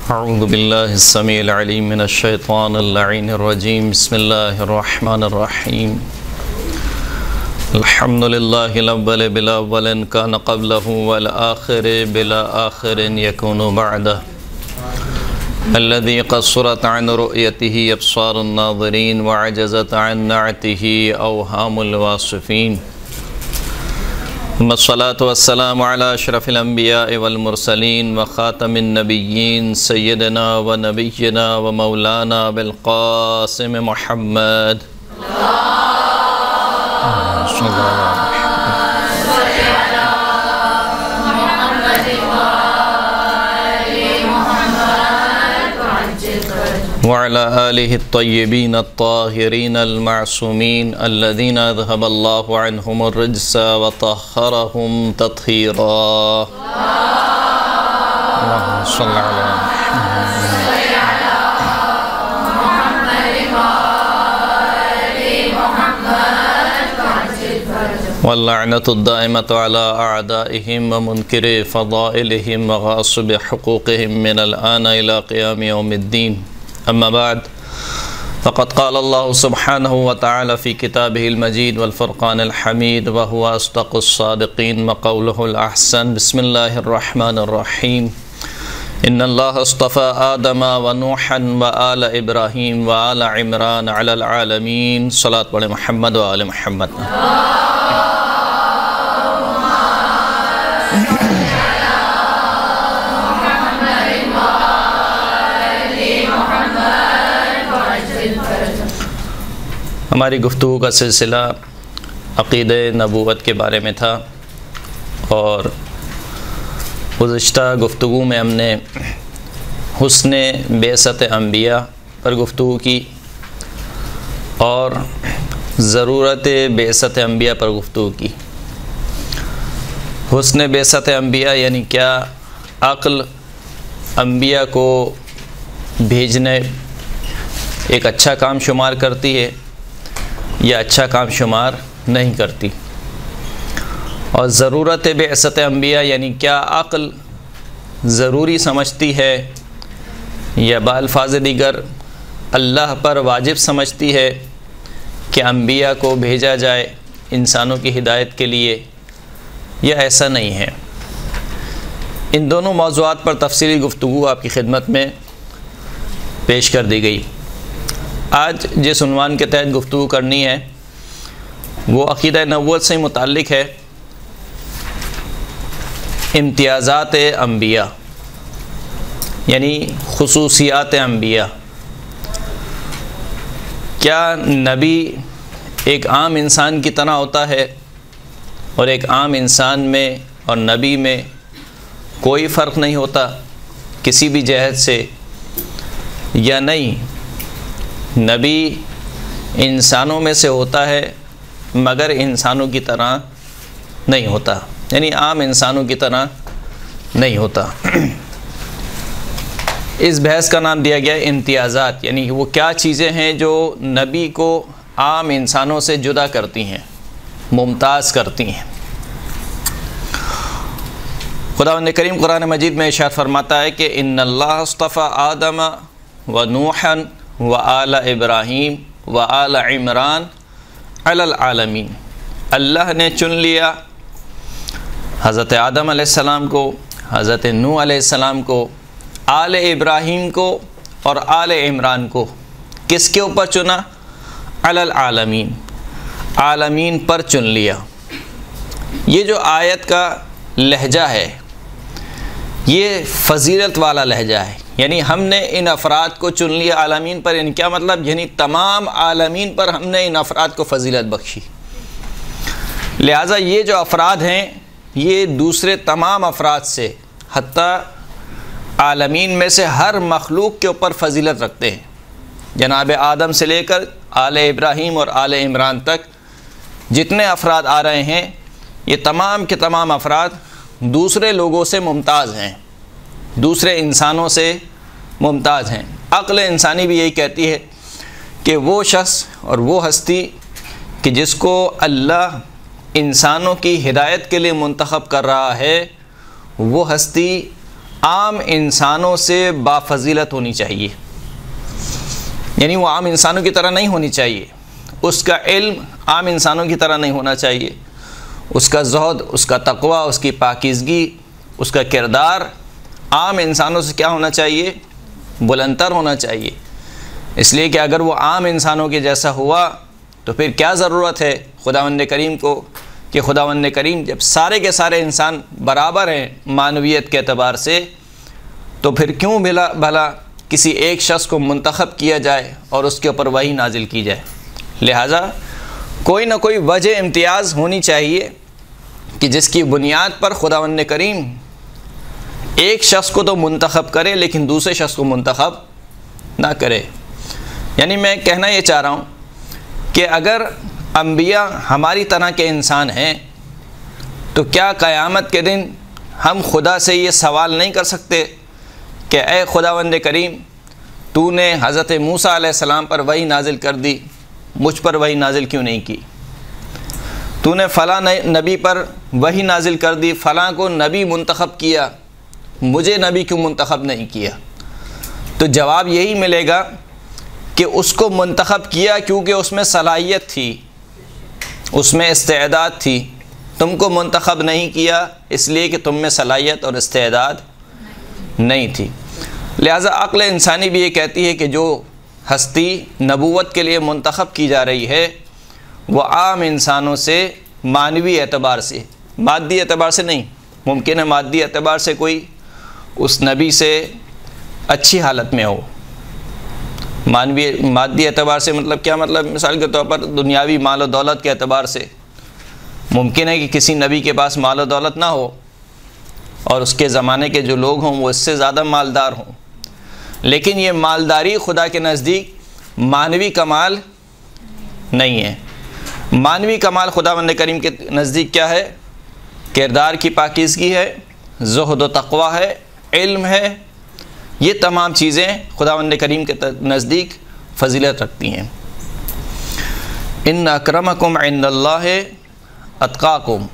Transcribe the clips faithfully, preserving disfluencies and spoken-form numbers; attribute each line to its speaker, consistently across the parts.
Speaker 1: اعوذ باللہ السمیع العلیم من الشیطان اللعین الرجیم بسم اللہ الرحمن الرحیم الحمد للہ الاول بلا اول کان قبلہ والآخر بلا آخر یکون بعدہ الذي قصرت عن رؤيته ابصار الناظرين وعجزت عن نعته اوهام الواصفين ثم الصلاة والسلام على اشرف الانبياء والمرسلين وخاتم النبيين سيدنا ونبينا ومولانا بالقاسم محمد صلى الله عليه وعلى آله الطيبين الطاهرين المعصومين الذين أذهب الله عنهم الرجس وطهرهم تطهيرا اللهم صل على واللعنة الدائمة على أعدائهم ومنكر فضائلهم وغاصب حقوقهم من الآن إلى قيام يوم الدين اما بعد فقد قال الله سبحانه وتعالى في كتابه المجيد والفرقان الحميد وهو أصدق الصادقين وقوله الأحسن بسم الله الرحمن الرحيم إن الله اصطفى آدم ونوحا وآل إبراهيم وآل عمران على العالمين صلاة على محمد وآل محمد ہماری گفتگو کا سلسلہ عقیدہ نبوت کے بارے میں تھا، اور گزشتہ گفتگو میں ہم نے حسن بعثت انبیاء پر گفتگو کی اور ضرورت بعثت انبیاء پر گفتگو کی۔ حسن بعثت انبیاء یعنی کیا عقل انبیاء کو بھیجنے ایک اچھا کام شمار کرتی ہے یا اچھا کام شمار نہیں کرتی، اور ضرورت بعثت انبیاء یعنی کیا عقل ضروری سمجھتی ہے یا بالفاظ دیگر اللہ پر واجب سمجھتی ہے کہ انبیاء کو بھیجا جائے انسانوں کی ہدایت کے لیے، یا ایسا نہیں ہے۔ ان دونوں موضوعات پر تفصیلی گفتگو آپ کی خدمت میں پیش کر دی گئی۔ آج جس عنوان کے تحت گفتگو کرنی ہے وہ عقیدہ نبوت سے متعلق ہے، امتیازات انبیاء یعنی خصوصیات انبیاء۔ کیا نبی ایک عام انسان کی طرح ہوتا ہے اور ایک عام انسان میں اور نبی میں کوئی فرق نہیں ہوتا کسی بھی جہت سے، یا نہیں؟ نبی انسانوں میں سے ہوتا ہے مگر انسانوں کی طرح نہیں ہوتا، یعنی عام انسانوں کی طرح نہیں ہوتا۔ اس بحث کا نام دیا گیا امتیازات، یعنی وہ کیا چیزیں ہیں جو نبی کو عام انسانوں سے جدا کرتی ہیں، ممتاز کرتی ہیں۔ خداوند کریم قرآن مجید میں ارشاد فرماتا ہے کہ ان اللہ اصطفى آدم ونوحا وآل ابراہیم وآل عمران علی العالمین۔ اللہ نے چن لیا حضرت آدم علیہ السلام کو، حضرت نوح علیہ السلام کو، آل ابراہیم کو اور آل عمران کو۔ کس کے اوپر چنا؟ علی العالمین، عالمین پر چن لیا۔ یہ جو آیت کا لہجہ ہے یہ فضیلت والا لہجہ ہے، یعنی ہم نے ان افراد کو چن لیا عالمین پر، یعنی کیا مطلب؟ یعنی تمام عالمین پر ہم نے ان افراد کو فضیلت بخشی۔ لہٰذا یہ جو افراد ہیں یہ دوسرے تمام افراد سے، حتیٰ عالمین میں سے ہر مخلوق کے اوپر فضیلت رکھتے ہیں۔ جناب آدم سے لے کر آل ابراہیم اور آل عمران تک جتنے افراد آ رہے ہیں یہ تمام کے تمام افراد دوسرے لوگوں سے ممتاز ہیں، دوسرے انسانوں سے ممتاز ہیں۔ عقل انسانی بھی یہی کہتی ہے کہ وہ شخص اور وہ ہستی کہ جس کو اللہ انسانوں کی ہدایت کے لیے منتخب کر رہا ہے وہ ہستی عام انسانوں سے بافضیلت ہونی چاہیے، یعنی وہ عام انسانوں کی طرح نہیں ہونی چاہیے، اس کا علم عام انسانوں کی طرح نہیں ہونا چاہیے، اس کا زہد، اس کا تقوی، اس کی پاکیزگی، اس کا کردار عام انسانوں سے کیا ہونا چاہیے؟ بلندتر ہونا چاہیے۔ اس لیے کہ اگر وہ عام انسانوں کے جیسا ہوا تو پھر کیا ضرورت ہے خداوند کریم کو کہ خداوند کریم جب سارے کے سارے انسان برابر ہیں معنویت کے اعتبار سے، تو پھر کیوں بھلا بھلا کسی ایک شخص کو منتخب کیا جائے اور اس کے اوپر وحی نازل کی جائے؟ لہٰذا کوئی نہ کوئی وجہ امتیاز ہونی چاہیے کہ جس کی بنیاد پر خداوند کریم ایک شخص کو تو منتخب کرے لیکن دوسرے شخص کو منتخب نہ کرے۔ یعنی میں کہنا یہ چاہ رہا ہوں کہ اگر انبیاء ہماری طرح کے انسان ہیں تو کیا قیامت کے دن ہم خدا سے یہ سوال نہیں کر سکتے کہ اے خداوند کریم، تو نے حضرت موسیٰ علیہ السلام پر وحی نازل کر دی، مجھ پر وحی نازل کیوں نہیں کی؟ تو نے فلاں نبی پر وحی نازل کر دی، فلاں کو نبی منتخب کیا، مجھے نبی کیوں منتخب نہیں کیا؟ تو جواب یہی ملے گا کہ اس کو منتخب کیا کیونکہ اس میں صلاحیت تھی، اس میں استعداد تھی، تم کو منتخب نہیں کیا اس لیے کہ تم میں صلاحیت اور استعداد نہیں تھی۔ لہٰذا عقل انسانی بھی یہ کہتی ہے کہ جو ہستی نبوت کے لیے منتخب کی جا رہی ہے وہ عام انسانوں سے معنوی اعتبار سے، مادی اعتبار سے نہیں، ممکن ہے مادی اعتبار سے کوئی اس نبی سے اچھی حالت میں ہو، مانوی مادی اعتبار سے مطلب کیا مطلب؟ مثال کے طور پر دنیاوی مال و دولت کے اعتبار سے ممکن ہے کہ کسی نبی کے پاس مال و دولت نہ ہو اور اس کے زمانے کے جو لوگ ہوں وہ اس سے زیادہ مالدار ہوں، لیکن یہ مالداری خدا کے نزدیک معنوی کمال نہیں ہے۔ معنوی کمال خداوند کریم کے نزدیک کیا ہے؟ کردار کی پاکیزگی ہے، زہد و تقوی ہے، علم ہے، یہ تمام چیزیں خداوند کریم کے نزدیک فضیلت رکھتی ہیں۔ ان اکرمکم عند اللہ اتقاکم،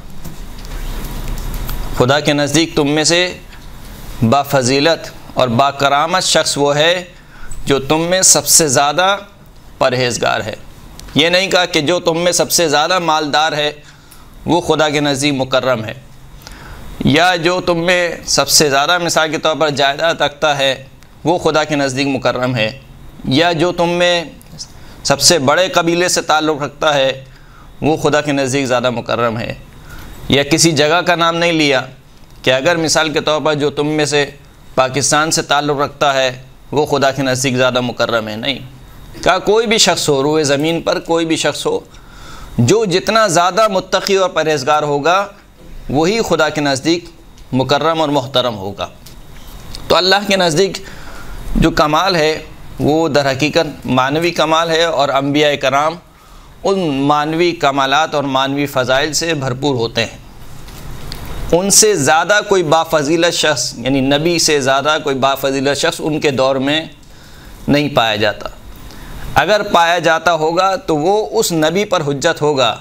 Speaker 1: خدا کے نزدیک تم میں سے با فضیلت اور با کرامت شخص وہ ہے جو تم میں سب سے زیادہ پرہیزگار ہے۔ یہ نہیں کہا کہ جو تم میں سب سے زیادہ مالدار ہے وہ خدا کے نزدیک مکرم ہے، یا جو تم میں سب سے زیادہ مثال کے طور پر جائیداد رکھتا ہے وہ خدا کے نزدیک مکرم ہے، یا جو تم میں سب سے بڑے قبیلے سے تعلق رکھتا ہے وہ خدا کے نزدیک زیادہ مکرم ہے، یا کسی جگہ کا نام نہیں لیا کہ اگر مثال کے طور پر جو تم میں سے پاکستان سے تعلق رکھتا ہے وہ خدا کے نزدیک زیادہ مکرم ہے، نہیں کہا کوئی بھی شخص ہو، روئے زمین پر کوئی بھی شخص ہو، جو جتنا زیادہ متقی اور پرہیزگار ہوگا وہی خدا کے نزدیک مکرم اور محترم ہوگا۔ تو اللہ کے نزدیک جو کمال ہے وہ در حقیقت معنوی کمال ہے، اور انبیاء کرام ان معنوی کمالات اور معنوی فضائل سے بھرپور ہوتے ہیں۔ ان سے زیادہ کوئی بافضیلت شخص، یعنی نبی سے زیادہ کوئی بافضیلت شخص ان کے دور میں نہیں پایا جاتا۔ اگر پایا جاتا ہوگا تو وہ اس نبی پر حجت ہوگا،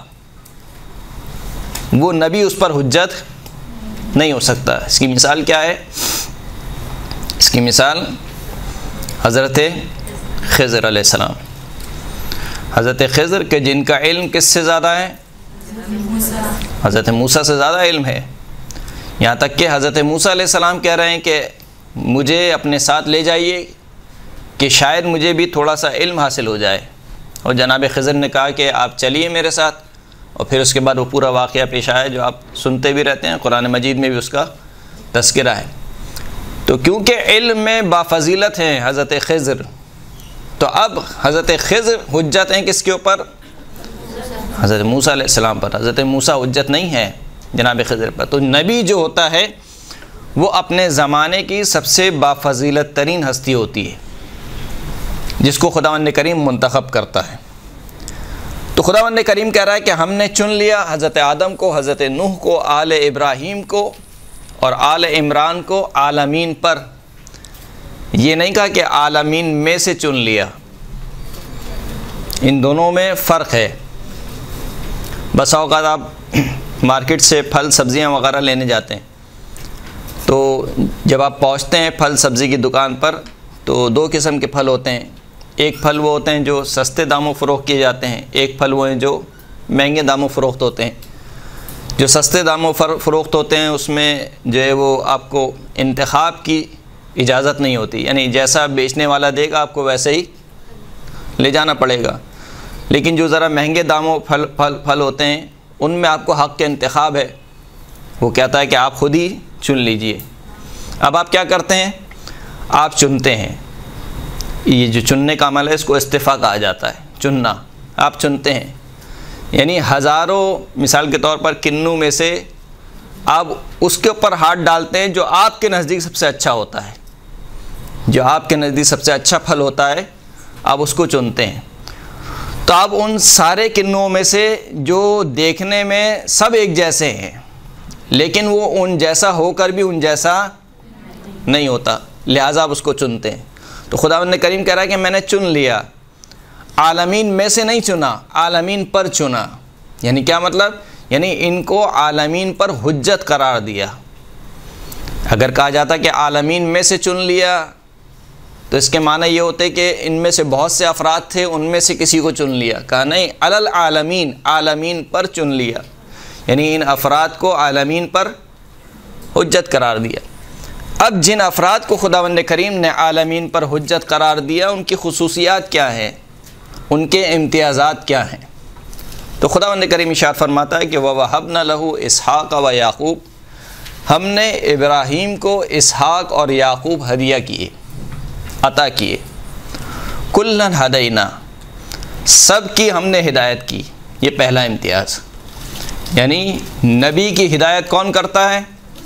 Speaker 1: وہ نبی اس پر حجت نہیں ہو سکتا۔ اس کی مثال کیا ہے؟ اس کی مثال حضرت خضر علیہ السلام، حضرت خضر کے جن کا علم کس سے زیادہ ہے؟ حضرت موسیٰ سے زیادہ علم ہے، یہاں تک کہ حضرت موسیٰ علیہ السلام کہہ رہے ہیں کہ مجھے اپنے ساتھ لے جائیے کہ شاید مجھے بھی تھوڑا سا علم حاصل ہو جائے، اور جناب خضر نے کہا کہ آپ چلیے میرے ساتھ، اور پھر اس کے بعد وہ پورا واقعہ پیش آیا جو آپ سنتے بھی رہتے ہیں، قرآن مجید میں بھی اس کا تذکرہ ہے۔ تو کیونکہ علم میں بافضیلت ہیں حضرت خضر، تو اب حضرت خضر حجت ہیں کس کے اوپر؟ حضرت موسیٰ علیہ السلام پر۔ حضرت موسیٰ حجت نہیں ہے جناب خضر پر۔ تو نبی جو ہوتا ہے وہ اپنے زمانے کی سب سے بافضیلت ترین ہستی ہوتی ہے جس کو خداوند کریم منتخب کرتا ہے۔ تو خداوند کریم کہہ رہا ہے کہ ہم نے چن لیا حضرت آدم کو، حضرت نوح کو، آل ابراہیم کو اور آل عمران کو عالمین پر۔ یہ نہیں کہا کہ عالمین میں سے چن لیا، ان دونوں میں فرق ہے۔ بسا اوقات آپ مارکیٹ سے پھل سبزیاں وغیرہ لینے جاتے ہیں تو جب آپ پہنچتے ہیں پھل سبزی کی دکان پر تو دو قسم کے پھل ہوتے ہیں. ایک پھل وہ ہوتے ہیں جو سستے داموں فروخت کیے جاتے ہیں، ایک پھل وہ ہیں جو مہنگے داموں فروخت ہوتے ہیں. جو سستے داموں فروخت ہوتے ہیں اس میں جو ہے وہ آپ کو انتخاب کی اجازت نہیں ہوتی، یعنی جیسا بیچنے والا دے گا آپ کو ویسے ہی لے جانا پڑے گا. لیکن جو ذرا مہنگے داموں پھل پھل پھل ہوتے ہیں ان میں آپ کو حق کے انتخاب ہے. وہ کہتا ہے کہ آپ خود ہی چن لیجئے. اب آپ کیا کرتے ہیں؟ آپ چنتے ہیں. یہ جو چننے کا عمل ہے اس کو استفاء کہا جاتا ہے، چننا. آپ چنتے ہیں، یعنی ہزاروں مثال کے طور پر کنوں میں سے آپ اس کے اوپر ہاتھ ڈالتے ہیں جو آپ کے نزدیک سب سے اچھا ہوتا ہے. جو آپ کے نزدیک سب سے اچھا پھل ہوتا ہے آپ اس کو چنتے ہیں. تو آپ ان سارے کنوں میں سے جو دیکھنے میں سب ایک جیسے ہیں لیکن وہ ان جیسا ہو کر بھی ان جیسا نہیں ہوتا، لہٰذا آپ اس کو چنتے ہیں. تو خداوند کریم کہہ رہا ہے کہ میں نے چن لیا، عالمین میں سے نہیں چنا، عالمین پر چنا. یعنی کیا مطلب؟ یعنی ان کو عالمین پر حجت قرار دیا. اگر کہا جاتا کہ عالمین میں سے چن لیا تو اس کے معنی یہ ہوتے کہ ان میں سے بہت سے افراد تھے، ان میں سے کسی کو چن لیا. کہا نہیں، علی العالمین، عالمین پر چن لیا، یعنی ان افراد کو عالمین پر حجت قرار دیا. اب جن افراد کو خداوند کریم نے عالمین پر حجت قرار دیا ان کی خصوصیات کیا ہیں، ان کے امتیازات کیا ہیں؟ تو خداوند کریم ارشاد فرماتا ہے کہ وَوَهَبْنَا لَهُ إِسْحَاقَ وَيَعْقُوبَ، ہم نے ابراہیم کو اسحاق اور یعقوب ہدیہ کیے، عطا کیے. کُلًّا هَدَيْنَا، سب کی ہم نے ہدایت کی. یہ پہلا امتیاز. یعنی نبی کی ہدایت کون کرتا ہے؟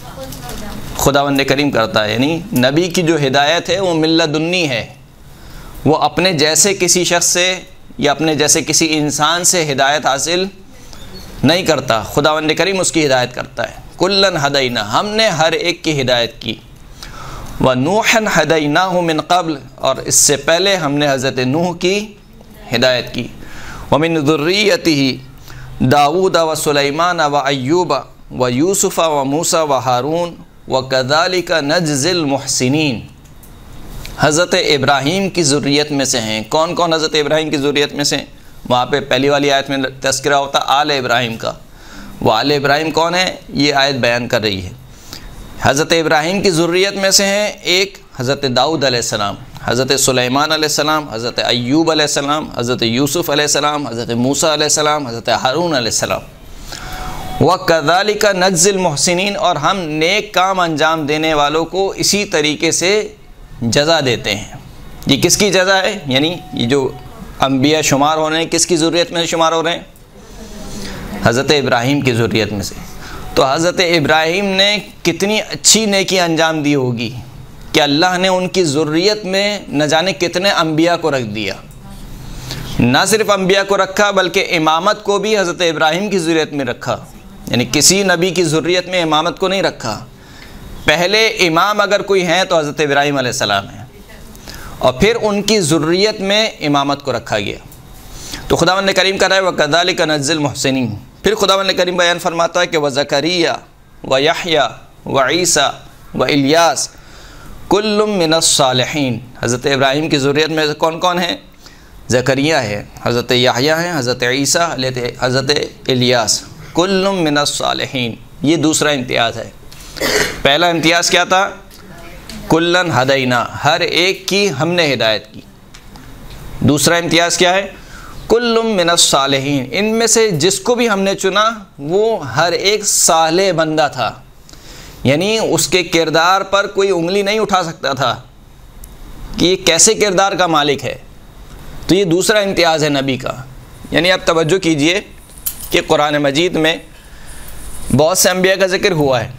Speaker 1: خداوند کریم کرتا ہے. یعنی نبی کی جو ہدایت ہے وہ من لدنی ہے، وہ اپنے جیسے کسی شخص سے یا اپنے جیسے کسی انسان سے ہدایت حاصل نہیں کرتا، خداوند کریم اس کی ہدایت کرتا ہے. کُلًّا ہدینا، ہم نے ہر ایک کی ہدایت کی. وَنُوحًا ہدیناہ من قبل، اور اس سے پہلے ہم نے حضرت نوح کی ہدایت کی. وَمِن ذُرِّيَّتِهِ داؤد وسلیمان وایوب ویوسف وموسیٰ وہارون وَكَذَلِكَ نَجْزِي الْمُحْسِنِينَ، حضرت ابراہیم کی ذریت میں سے ہیں. کون کون حضرت ابراہیم کی ذریت میں سے؟ وہاں پہ پہلی والی آیت میں تذکرہ ہوتا آل ابراہیم کا. وہ آل ابراہیم کون ہے یہ آیت بیان کر رہی ہے. حضرت ابراہیم کی ذریت میں سے ہیں ایک حضرت داؤد علیہ السلام، حضرت سلیمان علیہ السلام، حضرت ایوب علیہ السلام، حضرت یوسف علیہ السلام، حضرت موسیٰ علیہ السلام، حضرت ہارون علیہ السلام. وَكَذَلِكَ نَجْزِي الْمُحْسِنِينَ، اور ہم نیک کام انجام دینے والوں کو اسی طریقے سے جزا دیتے ہیں. یہ کس کی جزا ہے؟ یعنی یہ جو انبیاء شمار ہو رہے ہیں کس کی ذریت میں شمار ہو رہے ہیں؟ حضرت ابراہیم کی ذریت میں سے. تو حضرت ابراہیم نے کتنی اچھی نیکی انجام دی ہوگی کہ اللہ نے ان کی ذریت میں نہ جانے کتنے انبیاء کو رکھ دیا. نہ صرف انبیاء کو رکھا بلکہ امامت کو بھی حضرت ابراہیم کی ذریت میں رکھا. یعنی کسی نبی کی ذریت میں امامت کو نہیں رکھا. پہلے امام اگر کوئی ہیں تو حضرت ابراہیم علیہ السلام ہیں، اور پھر ان کی ذریت میں امامت کو رکھا گیا. تو خداوند کریم کہہ رہا ہے وَكَذَلِكَ نَجْزِي الْمُحْسِنِينَ. پھر خداوند کریم بیان فرماتا ہے کہ وَزَكَرِيَّا وَيَحْيَا وَعِيسَى وَإِلْيَاسَ كُلٌّ مِّنَ الصَّالِحِينَ. حضرت ابراہیم کی ذریت میں کون کون ہیں؟ زکریا ہے، حضرت یحییٰ ہیں، حضرت عیسیٰ، حضرت الیاس. کل من الصالحین. یہ دوسرا امتیاز ہے. پہلا امتیاز کیا تھا؟ کلن ہدینا، ہر ایک کی ہم نے ہدایت کی. دوسرا امتیاز کیا ہے؟ کل من الصالحین، ان میں سے جس کو بھی ہم نے چنا وہ ہر ایک صالح بندہ تھا. یعنی اس کے کردار پر کوئی انگلی نہیں اٹھا سکتا تھا کہ یہ کیسے کردار کا مالک ہے. تو یہ دوسرا امتیاز ہے نبی کا. یعنی آپ توجہ کیجئے کہ قرآن مجید میں بہت سے انبیاء کا ذکر ہوا ہے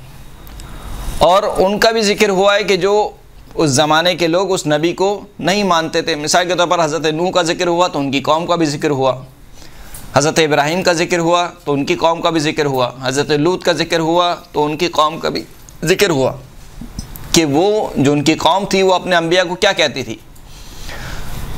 Speaker 1: اور ان کا بھی ذکر ہوا ہے کہ جو اس زمانے کے لوگ اس نبی کو نہیں مانتے تھے. مثال کے طور پر حضرت نوح کا ذکر ہوا تو ان کی قوم کا بھی ذکر ہوا، حضرت ابراہیم کا ذکر ہوا تو ان کی قوم کا بھی ذکر ہوا، حضرت لوط کا ذکر ہوا تو ان کی قوم کا بھی ذکر ہوا کہ وہ جو ان کی قوم تھی وہ اپنے انبیاء کو کیا کہتی تھی. تو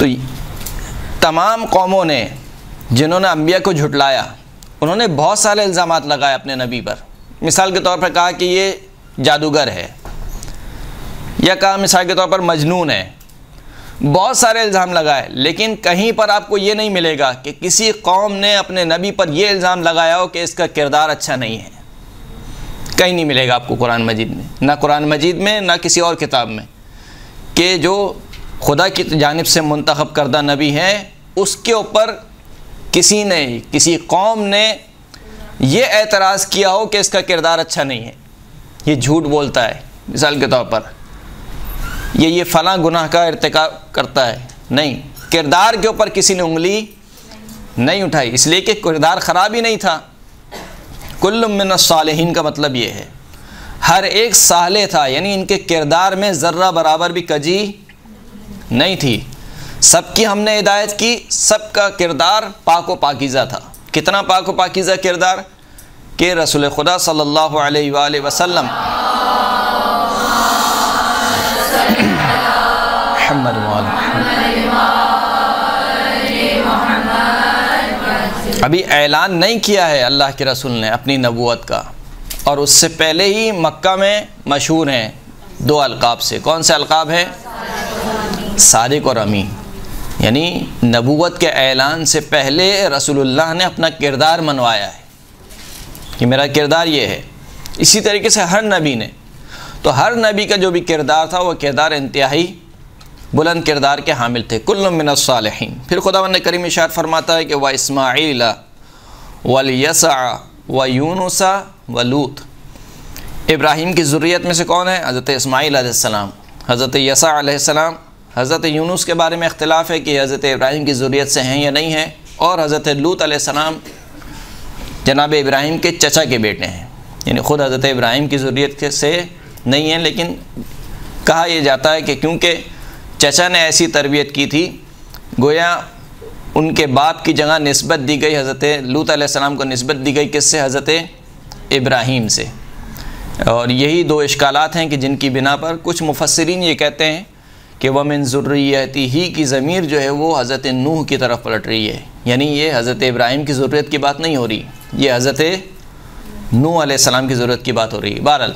Speaker 1: تمام قوموں نے جنہوں نے انبیاء کو جھٹلایا انہوں نے بہت سارے الزامات لگائے اپنے نبی پر. مثال کے طور پر کہا کہ یہ جادوگر ہے، یا کہا مثال کے طور پر مجنون ہے، بہت سارے الزام لگائے، لیکن کہیں پر آپ کو یہ نہیں ملے گا کہ کسی قوم نے اپنے نبی پر یہ الزام لگایا ہو کہ اس کا کردار اچھا نہیں ہے. کہیں نہیں ملے گا آپ کو قرآن مجید میں، نہ قرآن مجید میں نہ کسی اور کتاب میں، کہ جو خدا کی جانب سے منتخب کردہ نبی ہیں اس کے اوپر کسی نے، کسی قوم نے یہ اعتراض کیا ہو کہ اس کا کردار اچھا نہیں ہے، یہ جھوٹ بولتا ہے مثال کے طور پر، یہ یہ فلاں گناہ کا ارتکاب کرتا ہے. نہیں، کردار کے اوپر کسی نے انگلی نہیں اٹھائی، اس لیے کہ کردار خراب ہی نہیں تھا. کل من الصالحین کا مطلب یہ ہے ہر ایک صالح تھا، یعنی ان کے کردار میں ذرہ برابر بھی کجی نہیں تھی. سب کی ہم نے ہدایت کی، سب کا کردار پاک و پاکیزہ تھا. کتنا پاک و پاکیزہ کردار کہ رسول خدا صلی اللہ علیہ وآلہ وسلم محمد ابھی اعلان نہیں کیا ہے اللہ کے رسول نے اپنی نبوت کا، اور اس سے پہلے ہی مکہ میں مشہور ہیں دو القاب سے. کون سے القاب ہیں؟ صادق اور امین. یعنی نبوت کے اعلان سے پہلے رسول اللہ نے اپنا کردار منوایا ہے کہ میرا کردار یہ ہے. اسی طریقے سے ہر نبی نے، تو ہر نبی کا جو بھی کردار تھا وہ کردار انتہائی بلند کردار کے حامل تھے. کل من الصالحین. پھر خداوند کریم ارشاد فرماتا ہے کہ وَإِسْمَاعِيلَ وَالْيَسَعَ وَيُونُسَ وَلُوطَ. ابراہیم کی ذریت میں سے کون ہے؟ حضرت اسماعیل علیہ السلام، حضرت یسع علیہ السلام. حضرت یونس کے بارے میں اختلاف ہے کہ حضرت ابراہیم کی ذریت سے ہیں یا نہیں ہیں، اور حضرت لوط علیہ السلام جناب ابراہیم کے چچا کے بیٹے ہیں، یعنی خود حضرت ابراہیم کی ذریت سے نہیں ہیں، لیکن کہا یہ جاتا ہے کہ کیونکہ چچا نے ایسی تربیت کی تھی، گویا ان کے باپ کی جگہ نسبت دی گئی، حضرت لوط علیہ السلام کو نسبت دی گئی کس سے؟ حضرت ابراہیم سے. اور یہی دو اشکالات ہیں کہ جن کی بنا پر کچھ مفسرین یہ کہتے ہیں کہ وَمِن ذُرِّيَّتِهِ کی ضمیر جو ہے وہ حضرت نوح کی طرف پلٹ رہی ہے، یعنی یہ حضرت ابراہیم کی ضرورت کی بات نہیں ہو رہی، یہ حضرت نوح علیہ السلام کی ضرورت کی بات ہو رہی ہے. بہرحال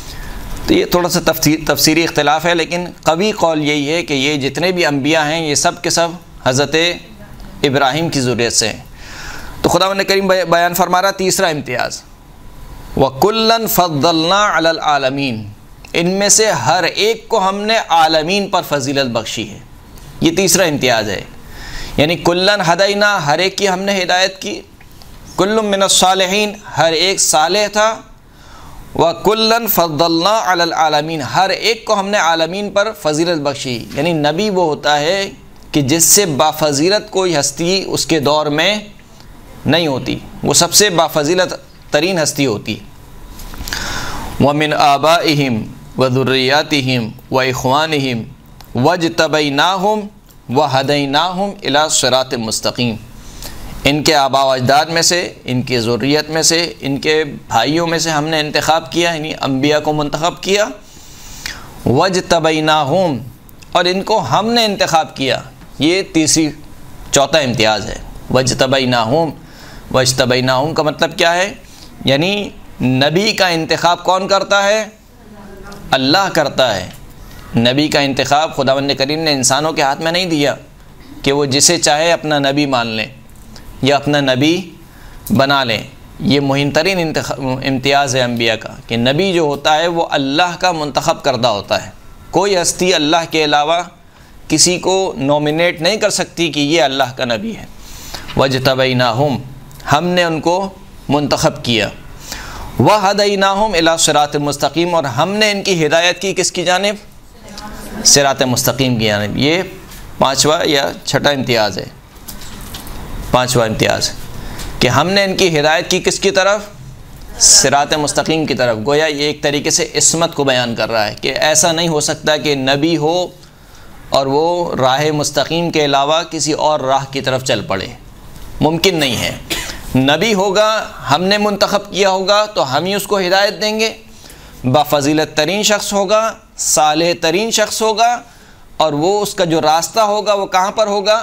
Speaker 1: تو یہ تھوڑا سا تفسیری اختلاف ہے، لیکن قوی قول یہی ہے کہ یہ جتنے بھی انبیاء ہیں یہ سب کے سب حضرت ابراہیم کی ذریت سے ہیں. تو خداوند کریم بیان فرما رہا تیسرا امتیاز، وَكُلًّا فَضَّلْنَا عَلَى الْعَالَمِينَ. ان میں سے ہر ایک کو ہم نے عالمین پر فضیلت بخشی ہے. یہ تیسرا امتیاز ہے، یعنی کلن ہدینا، ہر ایک کی ہم نے ہدایت کی. کل من الصالحین، ہر ایک صالح تھا. وَكُلًّا فَضَّلْنَا عَلَى الْعَالَمِينَ، ہر ایک کو ہم نے عالمین پر فضیلت بخشی. یعنی نبی وہ ہوتا ہے کہ جس سے بافضیلت کوئی ہستی اس کے دور میں نہیں ہوتی، وہ سب سے بافضیلت ترین ہستی ہوتی. وَمِنْ آبَائِهِمْ وَذُرِّيَّاتِهِمْ وَإِخْوَانِهِمْ وَاجْتَبَيْنَاهُمْ وَهَدَيْنَاهُمْ إِلَى صِرَاطٍ مُسْتَقِيمٍ. ان کے آباء و اجداد میں سے، ان کی ذریت میں سے، ان کے بھائیوں میں سے ہم نے انتخاب کیا، یعنی انبیاء کو منتخب کیا. وَاجْتَبَيْنَاهُمْ، اور ان کو ہم نے انتخاب کیا. یہ تیسری چوتھا امتیاز ہے. وَاجْتَبَيْنَاهُمْ، وَاجْتَبَيْنَاهُمْ کا مطلب کیا ہے؟ یعنی نبی کا انتخاب کون کرتا ہے؟ اللہ کرتا ہے. نبی کا انتخاب خداوند کریم نے انسانوں کے ہاتھ میں نہیں دیا کہ وہ جسے چاہے اپنا نبی مان لیں یا اپنا نبی بنا لیں. یہ مہم ترین امتیاز ہے انبیاء کا کہ نبی جو ہوتا ہے وہ اللہ کا منتخب کردہ ہوتا ہے. کوئی ہستی اللہ کے علاوہ کسی کو نومینیٹ نہیں کر سکتی کہ یہ اللہ کا نبی ہے. وَاجْتَبَيْنَاهُمْ، ہم نے ان کو منتخب کیا. وَهَدَيْنَاهُمْ إِلَى صِرَاطٍ مُسْتَقِيمٍ، اور ہم نے ان کی ہدایت کی کس کی جانب؟ صراط مستقیم کی جانب. یہ پانچواں یا چھٹا امتیاز ہے، پانچواں امتیاز کہ ہم نے ان کی ہدایت کی کس کی طرف؟ صراط مستقیم کی طرف. گویا یہ ایک طریقے سے عصمت کو بیان کر رہا ہے کہ ایسا نہیں ہو سکتا کہ نبی ہو اور وہ راہ مستقیم کے علاوہ کسی اور راہ کی طرف چل پڑے. ممکن نہیں ہے. نبی ہوگا، ہم نے منتخب کیا ہوگا تو ہم ہی اس کو ہدایت دیں گے. بافضیلت ترین شخص ہوگا، صالح ترین شخص ہوگا، اور وہ اس کا جو راستہ ہوگا وہ کہاں پر ہوگا؟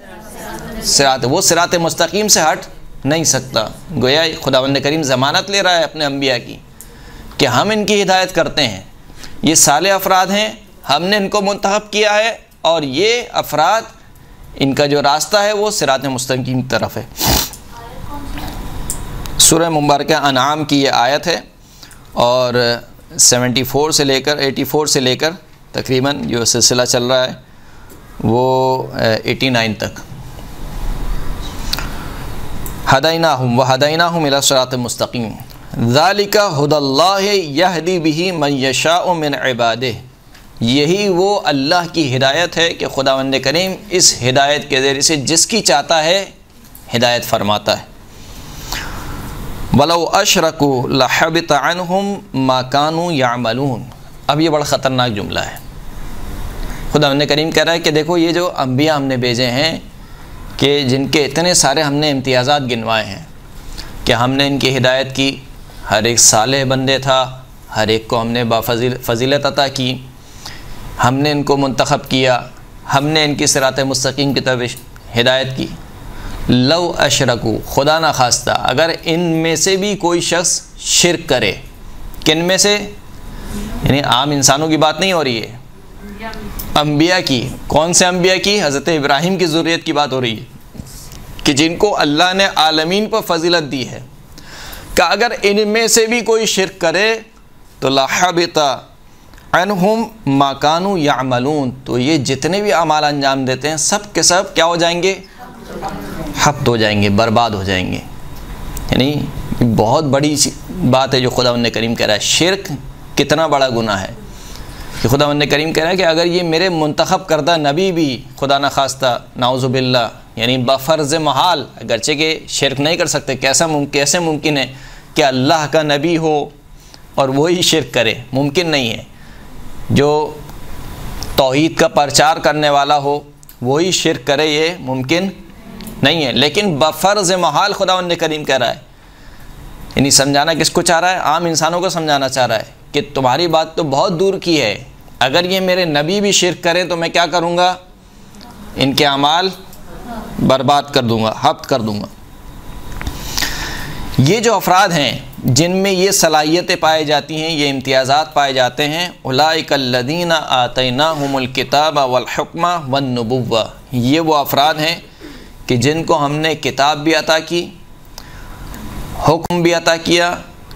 Speaker 1: صراط. وہ صراط مستقیم سے ہٹ نہیں سکتا. گویا خداوند کریم ضمانت لے رہا ہے اپنے انبیاء کی کہ ہم ان کی ہدایت کرتے ہیں. یہ صالح افراد ہیں ہم نے ان کو منتخب کیا ہے اور یہ افراد ان کا جو راستہ ہے وہ صراط مستقیم کی طرف ہے۔ سورہ مبارکہ انعام کی یہ آیت ہے اور سیونٹی فور سے لے کر ایٹی فور سے لے کر تقریباً جو سلسلہ چل رہا ہے وہ ایٹی نائن تک۔ ہدیناہم وہدیناہم الی صراط مستقیم ذالک ھدی اللہ یہدی بہ من یشاء من عبادہ، یہی وہ اللہ کی ہدایت ہے کہ خداوند کریم اس ہدایت کے ذریعے سے جس کی چاہتا ہے ہدایت فرماتا ہے۔ وَلَوْ أَشْرَكُوا لَحَبِطَ عَنْهُمْ مَا كَانُوا يَعْمَلُونَ۔ اب یہ بڑا خطرناک جملہ ہے۔ خداوند کریم کہہ رہا ہے کہ دیکھو یہ جو انبیاء ہم نے بھیجے ہیں کہ جن کے اتنے سارے ہم نے امتیازات گنوائے ہیں کہ ہم نے ان کی ہدایت کی، ہر ایک صالح بندے تھا، ہر ایک کو ہم نے بافضیل فضیلت عطا کی، ہم نے ان کو منتخب کیا، ہم نے ان کی صراط مستقیم کی طرف ہدایت کی۔ لو اشرکو، خدا نہ خواستہ اگر ان میں سے بھی کوئی شخص شرک کرے، کن میں سے؟ یعنی عام انسانوں کی بات نہیں ہو رہی ہے، انبیاء کی۔ کون سے انبیاء کی؟ حضرت ابراہیم کی ذریت کی بات ہو رہی ہے کہ جن کو اللہ نے عالمین پر فضیلت دی ہے، کہ اگر ان میں سے بھی کوئی شرک کرے تو لحبط عنہم ما کانوا یعملون، تو یہ جتنے بھی اعمال انجام دیتے ہیں سب کے سب کیا ہو جائیں گے؟ حبط ہو جائیں گے، برباد ہو جائیں گے۔ یعنی بہت بڑی بات ہے جو خداوند کریم کہہ رہا ہے۔ شرک کتنا بڑا گناہ ہے کہ خداوند کریم کہہ رہا ہے کہ اگر یہ میرے منتخب کردہ نبی بھی خدا نہ خواستہ نعوذ باللہ یعنی بفرض محال، اگرچہ کہ شرک نہیں کر سکتے، کیسا کیسے ممکن ہے کہ اللہ کا نبی ہو اور وہی شرک کرے؟ ممکن نہیں ہے۔ جو توحید کا پرچار کرنے والا ہو وہی شرک کرے، یہ ممکن نہیں ہے۔ لیکن بفرض محال خداوند کریم کہہ رہا ہے، یعنی سمجھانا کس کو چاہ رہا ہے؟ عام انسانوں کو سمجھانا چاہ رہا ہے کہ تمہاری بات تو بہت دور کی ہے، اگر یہ میرے نبی بھی شرک کریں تو میں کیا کروں گا؟ ان کے اعمال برباد کر دوں گا، حبط کر دوں گا۔ یہ جو افراد ہیں جن میں یہ صلاحیتیں پائی جاتی ہیں، یہ امتیازات پائے جاتے ہیں، اولئک الذین آتیناہم الکتاب والحکم والنبوہ، یہ وہ افراد ہیں کہ جن کو ہم نے کتاب بھی عطا کی، حکم بھی عطا کیا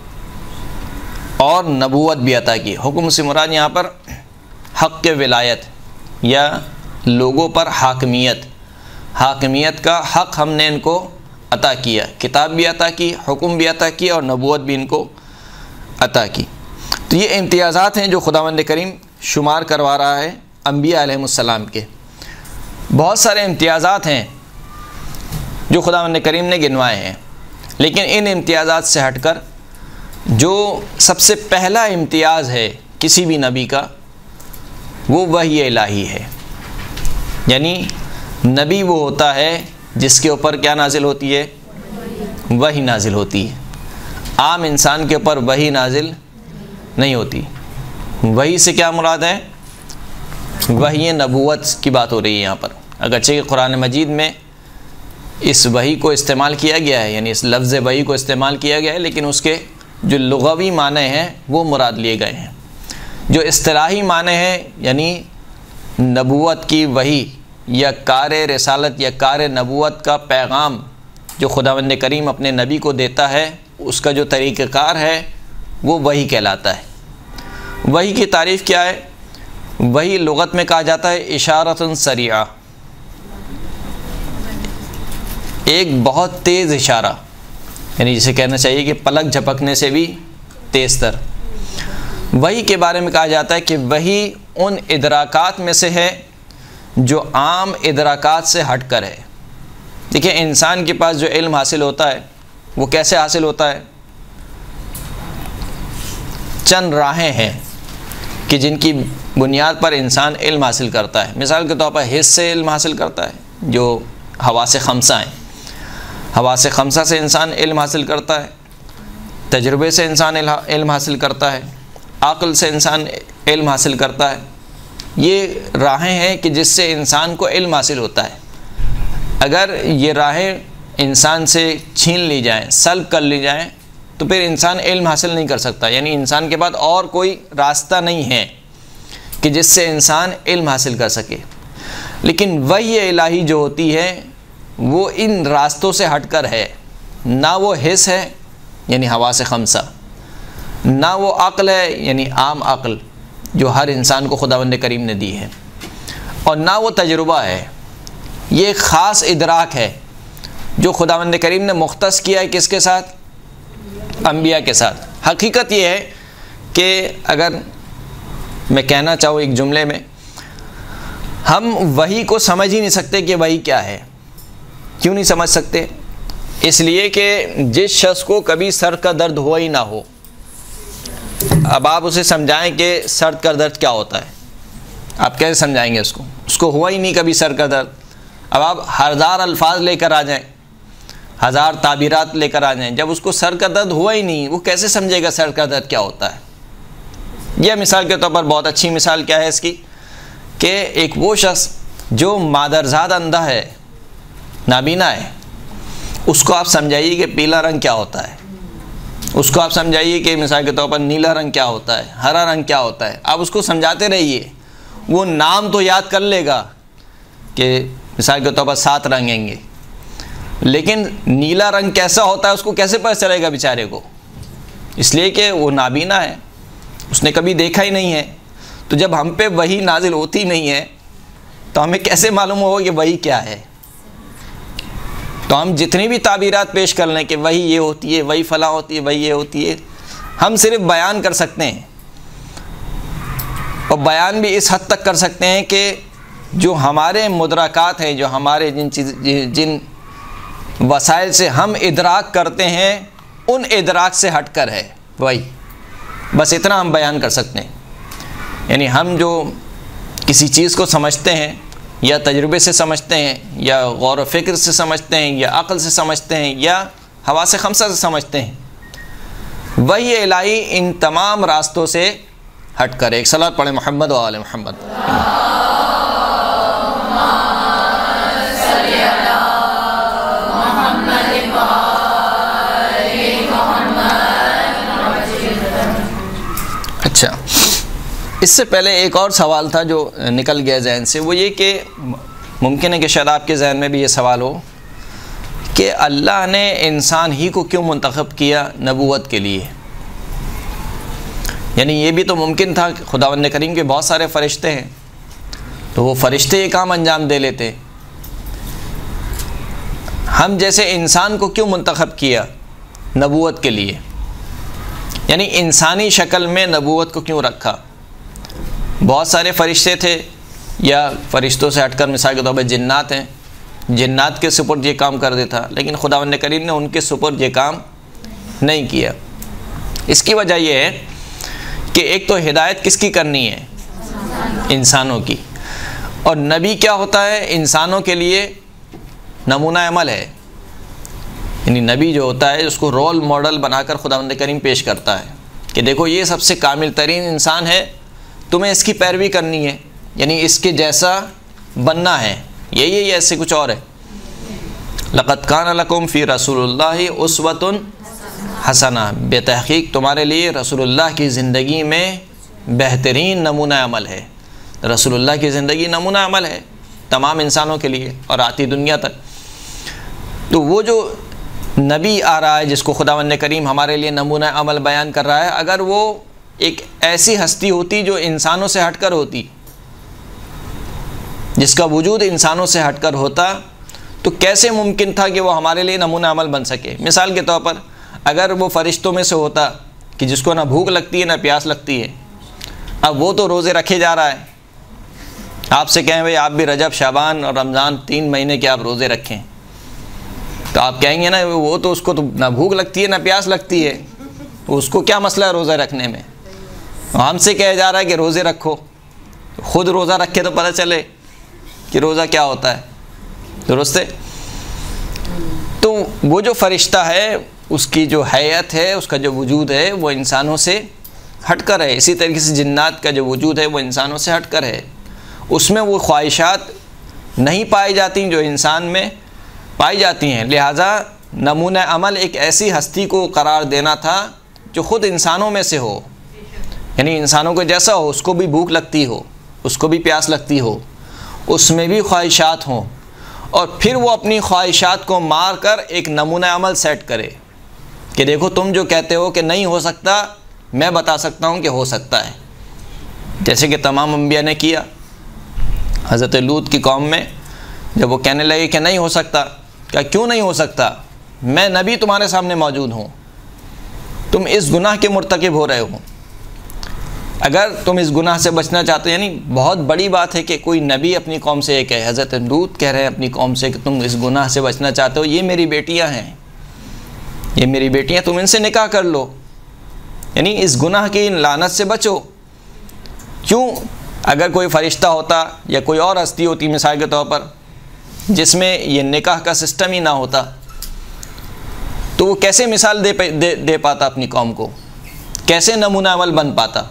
Speaker 1: اور نبوت بھی عطا کی۔ حکم سے مراد یہاں پر حق کے ولایت یا لوگوں پر حاکمیت، حاکمیت کا حق ہم نے ان کو عطا کیا، کتاب بھی عطا کی، حکم بھی عطا کیا اور نبوت بھی ان کو عطا کی۔ تو یہ امتیازات ہیں جو خداوند کریم شمار کروا رہا ہے انبیاء علیہ السلام کے۔ بہت سارے امتیازات ہیں جو خداوند کریم نے گنوائے ہیں، لیکن ان امتیازات سے ہٹ کر جو سب سے پہلا امتیاز ہے کسی بھی نبی کا وہ وحی الہی ہے۔ یعنی نبی وہ ہوتا ہے جس کے اوپر کیا نازل ہوتی ہے؟ وحی نازل ہوتی ہے۔ عام انسان کے اوپر وحی نازل نہیں ہوتی۔ وحی سے کیا مراد ہے؟ وحی نبوت کی بات ہو رہی ہے یہاں پر، اگرچہ کہ قرآن مجید میں اس وحی کو استعمال کیا گیا ہے، یعنی اس لفظ وحی کو استعمال کیا گیا ہے، لیکن اس کے جو لغوی معنی ہیں وہ مراد لیے گئے ہیں۔ جو اصطلاحی معنی ہیں یعنی نبوت کی وحی یا کار رسالت یا کار نبوت کا پیغام جو خداوند کریم اپنے نبی کو دیتا ہے، اس کا جو طریقہ کار ہے وہ وحی کہلاتا ہے۔ وحی کی تعریف کیا ہے؟ وحی لغت میں کہا جاتا ہے اشارۃ سریعہ، ایک بہت تیز اشارہ، یعنی جسے کہنا چاہیے کہ پلک جھپکنے سے بھی تیز تر۔ وحی کے بارے میں کہا جاتا ہے کہ وحی ان ادراکات میں سے ہے جو عام ادراکات سے ہٹ کر ہے۔ دیکھیں انسان کے پاس جو علم حاصل ہوتا ہے وہ کیسے حاصل ہوتا ہے؟ چند راہیں ہیں کہ جن کی بنیاد پر انسان علم حاصل کرتا ہے۔ مثال کے طور پر حس سے علم حاصل کرتا ہے جو حواس خمسہ ہیں، حواس خمسہ سے انسان علم حاصل کرتا ہے، تجربے سے انسان علم حاصل کرتا ہے، عقل سے انسان علم حاصل کرتا ہے۔ یہ راہیں ہیں کہ جس سے انسان کو علم حاصل ہوتا ہے۔ اگر یہ راہیں انسان سے چھین لی جائیں، سلب کر لی جائیں، تو پھر انسان علم حاصل نہیں کر سکتا، یعنی انسان کے بعد اور کوئی راستہ نہیں ہے کہ جس سے انسان علم حاصل کر سکے، لیکن وحی الہی جو ہوتی ہے وہ ان راستوں سے ہٹ کر ہے، نہ وہ حس ہے یعنی حواس خمسہ، نہ وہ عقل ہے یعنی عام عقل جو ہر انسان کو خداوند کریم نے دی ہے، اور نہ وہ تجربہ ہے، یہ ایک خاص ادراک ہے جو خداوند کریم نے مختص کیا ہے کس کے ساتھ؟ انبیاء کے ساتھ۔ حقیقت یہ ہے کہ اگر میں کہنا چاہوں ایک جملے میں، ہم وحی کو سمجھ ہی نہیں سکتے کہ وحی کیا ہے۔ کیوں نہیں سمجھ سکتے؟ اس لیے کہ جس شخص کو کبھی سر کا درد ہوا ہی نہ ہو، اب آپ اسے سمجھائیں کہ سر کا درد کیا ہوتا ہے، آپ کیسے سمجھائیں گے اس کو؟ اس کو ہوا ہی نہیں کبھی سر کا درد۔ اب آپ ہزار الفاظ لے کر آ جائیں، ہزار تعبیرات لے کر آ جائیں، جب اس کو سر کا درد ہوا ہی نہیں، وہ کیسے سمجھے گا سر کا درد کیا ہوتا ہے؟ یہ مثال کے طور پر بہت اچھی مثال کیا ہے اس کی، کہ ایک وہ شخص جو مادرزاد اندھا ہے، نابینا ہے، اس کو آپ سمجھائیے کہ پیلا رنگ کیا ہوتا ہے، اس کو آپ سمجھائیے کہ مثال کے طور پر نیلا رنگ کیا ہوتا ہے، ہرا رنگ کیا ہوتا ہے، آپ اس کو سمجھاتے رہیے، وہ نام تو یاد کر لے گا کہ مثال کے طور پر سات رنگ ہیں گے، لیکن نیلا رنگ کیسا ہوتا ہے اس کو کیسے پتہ چلے گا بیچارے کو؟ اس لیے کہ وہ نابینا ہے، اس نے کبھی دیکھا ہی نہیں ہے۔ تو جب ہم پہ وحی نازل ہوتی نہیں ہے تو ہمیں کیسے معلوم ہوگا کہ وحی کیا ہے؟ تو ہم جتنی بھی تعبیرات پیش کر لیں کہ وحی یہ ہوتی ہے، وحی فلاں ہوتی ہے، وحی یہ ہوتی ہے، ہم صرف بیان کر سکتے ہیں، اور بیان بھی اس حد تک کر سکتے ہیں کہ جو ہمارے مدرکات ہیں، جو ہمارے جن چیز جن وسائل سے ہم ادراک کرتے ہیں ان ادراک سے ہٹ کر ہے وہی، بس اتنا ہم بیان کر سکتے ہیں۔ یعنی ہم جو کسی چیز کو سمجھتے ہیں یا تجربے سے سمجھتے ہیں یا غور و فکر سے سمجھتے ہیں یا عقل سے سمجھتے ہیں یا حواس خمسہ سے سمجھتے ہیں، وحی الہی ان تمام راستوں سے ہٹ کر۔ ایک صلوات پڑھیں محمد و آل محمد۔ اچھا، اس سے پہلے ایک اور سوال تھا جو نکل گیا ذہن سے، وہ یہ کہ ممکن ہے کہ شاید آپ کے ذہن میں بھی یہ سوال ہو کہ اللہ نے انسان ہی کو کیوں منتخب کیا نبوت کے لیے؟ یعنی یہ بھی تو ممکن تھا کہ خداوند کریم کے بہت سارے فرشتے ہیں تو وہ فرشتے یہ کام انجام دے لیتے، ہم جیسے انسان کو کیوں منتخب کیا نبوت کے لیے؟ یعنی انسانی شکل میں نبوت کو کیوں رکھا؟ بہت سارے فرشتے تھے یا فرشتوں سے ہٹ کر مثال کے طور پر جنات ہیں، جنات کے سپرد یہ کام کر دیتا، لیکن خداوند کریم نے ان کے سپرد یہ کام نہیں کیا۔ اس کی وجہ یہ ہے کہ ایک تو ہدایت کس کی کرنی ہے؟ انسانوں کی، اور نبی کیا ہوتا ہے؟ انسانوں کے لیے نمونہ عمل ہے۔ یعنی نبی جو ہوتا ہے اس کو رول ماڈل بنا کر خداوند کریم پیش کرتا ہے کہ دیکھو یہ سب سے کامل ترین انسان ہے، تمہیں اس کی پیروی کرنی ہے، یعنی اس کے جیسا بننا ہے، یہی ہے، ایسے کچھ اور ہے۔ لقد کان لکم فی رسول اللہ اسوۃ حسنہ، بے تحقیق تمہارے لیے رسول اللہ کی زندگی میں بہترین نمونہ عمل ہے۔ رسول اللہ کی زندگی نمونہ عمل ہے تمام انسانوں کے لیے اور آتی دنیا تک۔ تو وہ جو نبی آ رہا ہے جس کو خداوند کریم ہمارے لیے نمونہ عمل بیان کر رہا ہے، اگر وہ ایک ایسی ہستی ہوتی جو انسانوں سے ہٹ کر ہوتی، جس کا وجود انسانوں سے ہٹ کر ہوتا، تو کیسے ممکن تھا کہ وہ ہمارے لیے نمونہ عمل بن سکے؟ مثال کے طور پر اگر وہ فرشتوں میں سے ہوتا کہ جس کو نہ بھوک لگتی ہے نہ پیاس لگتی ہے، اب وہ تو روزے رکھے جا رہا ہے، آپ سے کہیں بھائی آپ بھی رجب شعبان اور رمضان تین مہینے کے آپ روزے رکھیں، تو آپ کہیں گے نا وہ تو اس کو تو نہ بھوک لگتی ہے نہ پیاس لگتی ہے، تو اس کو کیا مسئلہ ہے روزہ رکھنے میں؟ ہم سے کہا جا رہا ہے کہ روزے رکھو، خود روزہ رکھے تو پتہ چلے کہ روزہ کیا ہوتا ہے، درست ہے؟ تو وہ جو فرشتہ ہے اس کی جو حیت ہے، اس کا جو وجود ہے وہ انسانوں سے ہٹ کر ہے، اسی طریقے سے جنات کا جو وجود ہے وہ انسانوں سے ہٹ کر ہے، اس میں وہ خواہشات نہیں پائی جاتی جو انسان میں پائی جاتی ہیں، لہٰذا نمونہ عمل ایک ایسی ہستی کو قرار دینا تھا جو خود انسانوں میں سے ہو، یعنی انسانوں کو جیسا ہو، اس کو بھی بھوک لگتی ہو، اس کو بھی پیاس لگتی ہو، اس میں بھی خواہشات ہوں، اور پھر وہ اپنی خواہشات کو مار کر ایک نمونہ عمل سیٹ کرے کہ دیکھو تم جو کہتے ہو کہ نہیں ہو سکتا، میں بتا سکتا ہوں کہ ہو سکتا ہے، جیسے کہ تمام انبیاء نے کیا۔ حضرت لوط کی قوم میں جب وہ کہنے لگے کہ نہیں ہو سکتا، کہا کیوں نہیں ہو سکتا، میں نبی تمہارے سامنے موجود ہوں، تم اس گناہ کے مرتکب ہو رہے ہو، اگر تم اس گناہ سے بچنا چاہتے ہو، یعنی بہت بڑی بات ہے کہ کوئی نبی اپنی قوم سے یہ کہے۔ حضرت لوط کہہ رہے ہیں اپنی قوم سے کہ تم اس گناہ سے بچنا چاہتے ہو، یہ میری بیٹیاں ہیں، یہ میری بیٹیاں، تم ان سے نکاح کر لو، یعنی اس گناہ کی لعنت سے بچو۔ کیوں؟ اگر کوئی فرشتہ ہوتا یا کوئی اور ہستی ہوتی مثال کے طور پر جس میں یہ نکاح کا سسٹم ہی نہ ہوتا، تو وہ کیسے مثال دے دے, دے پاتا اپنی قوم کو، کیسے نمونہ عمل بن پاتا؟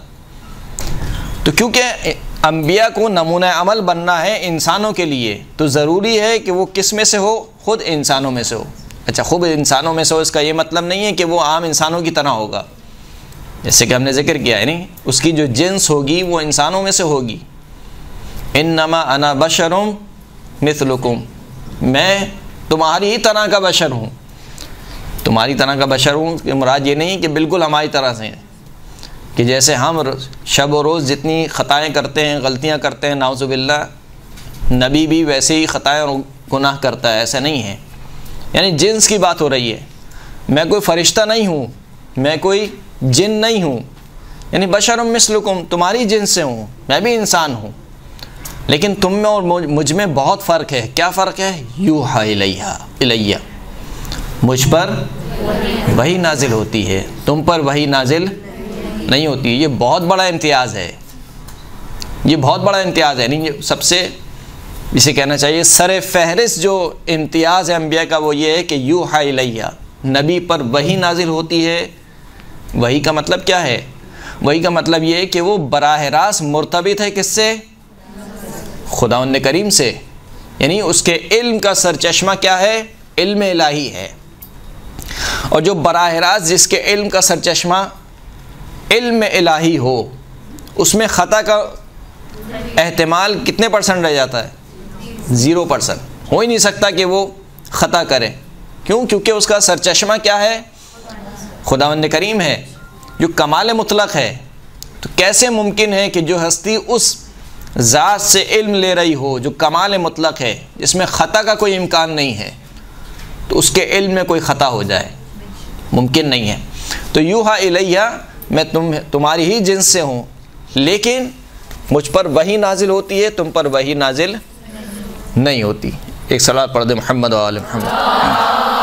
Speaker 1: تو کیونکہ انبیاء کو نمونہ عمل بننا ہے انسانوں کے لیے، تو ضروری ہے کہ وہ کس میں سے ہو؟ خود انسانوں میں سے ہو۔ اچھا، خود انسانوں میں سے ہو، اس کا یہ مطلب نہیں ہے کہ وہ عام انسانوں کی طرح ہوگا، جیسے کہ ہم نے ذکر کیا ہے، نہیں، اس کی جو جنس ہوگی وہ انسانوں میں سے ہوگی۔ انما انا بشر مثلکم، میں تمہاری ہی طرح کا بشر ہوں، تمہاری طرح کا بشر ہوں کہ مراد یہ نہیں کہ بالکل ہماری طرح سے ہیں، کہ جیسے ہم شب و روز جتنی خطائیں کرتے ہیں، غلطیاں کرتے ہیں، نعوذ باللہ، نبی بھی ویسے ہی خطائیں اور گناہ کرتا ہے، ایسا نہیں ہے۔ یعنی جنس کی بات ہو رہی ہے، میں کوئی فرشتہ نہیں ہوں، میں کوئی جن نہیں ہوں، یعنی بشر مثلکم، تمہاری جنس سے ہوں، میں بھی انسان ہوں، لیکن تم میں اور مجھ میں بہت فرق ہے۔ کیا فرق ہے؟ یوحا الیہ الیہ، مجھ پر وحی نازل ہوتی ہے، تم پر وحی نازل نہیں ہوتی۔ یہ بہت بڑا امتیاز ہے، یہ بہت بڑا امتیاز ہے، نہیں، یہ سب سے اسے کہنا چاہیے سر فہرست جو امتیاز ہے انبیاء کا، وہ یہ ہے کہ یوحا الیہ، نبی پر وحی نازل ہوتی ہے۔ وحی کا مطلب کیا ہے؟ وحی کا مطلب یہ ہے کہ وہ براہ راست مرتبط ہے کس سے؟ خداوند کریم سے، یعنی اس کے علم کا سرچشمہ کیا ہے؟ علم الہی ہے۔ اور جو براہ راست جس کے علم کا سرچشمہ علم الہی ہو، اس میں خطا کا احتمال کتنے پرسنٹ رہ جاتا ہے؟ زیرو پرسنٹ، ہو ہی نہیں سکتا کہ وہ خطا کرے۔ کیوں؟ کیونکہ اس کا سرچشمہ کیا ہے؟ خداوند کریم ہے، جو کمال مطلق ہے۔ تو کیسے ممکن ہے کہ جو ہستی اس ذات سے علم لے رہی ہو جو کمال مطلق ہے، جس میں خطا کا کوئی امکان نہیں ہے، تو اس کے علم میں کوئی خطا ہو جائے؟ ممکن نہیں ہے۔ تو یوحا الیہ، میں تم تمہاری ہی جنس سے ہوں، لیکن مجھ پر وحی نازل ہوتی ہے، تم پر وحی نازل نہیں ہوتی۔ ایک صلوات پڑھ دے محمد و آل محمد۔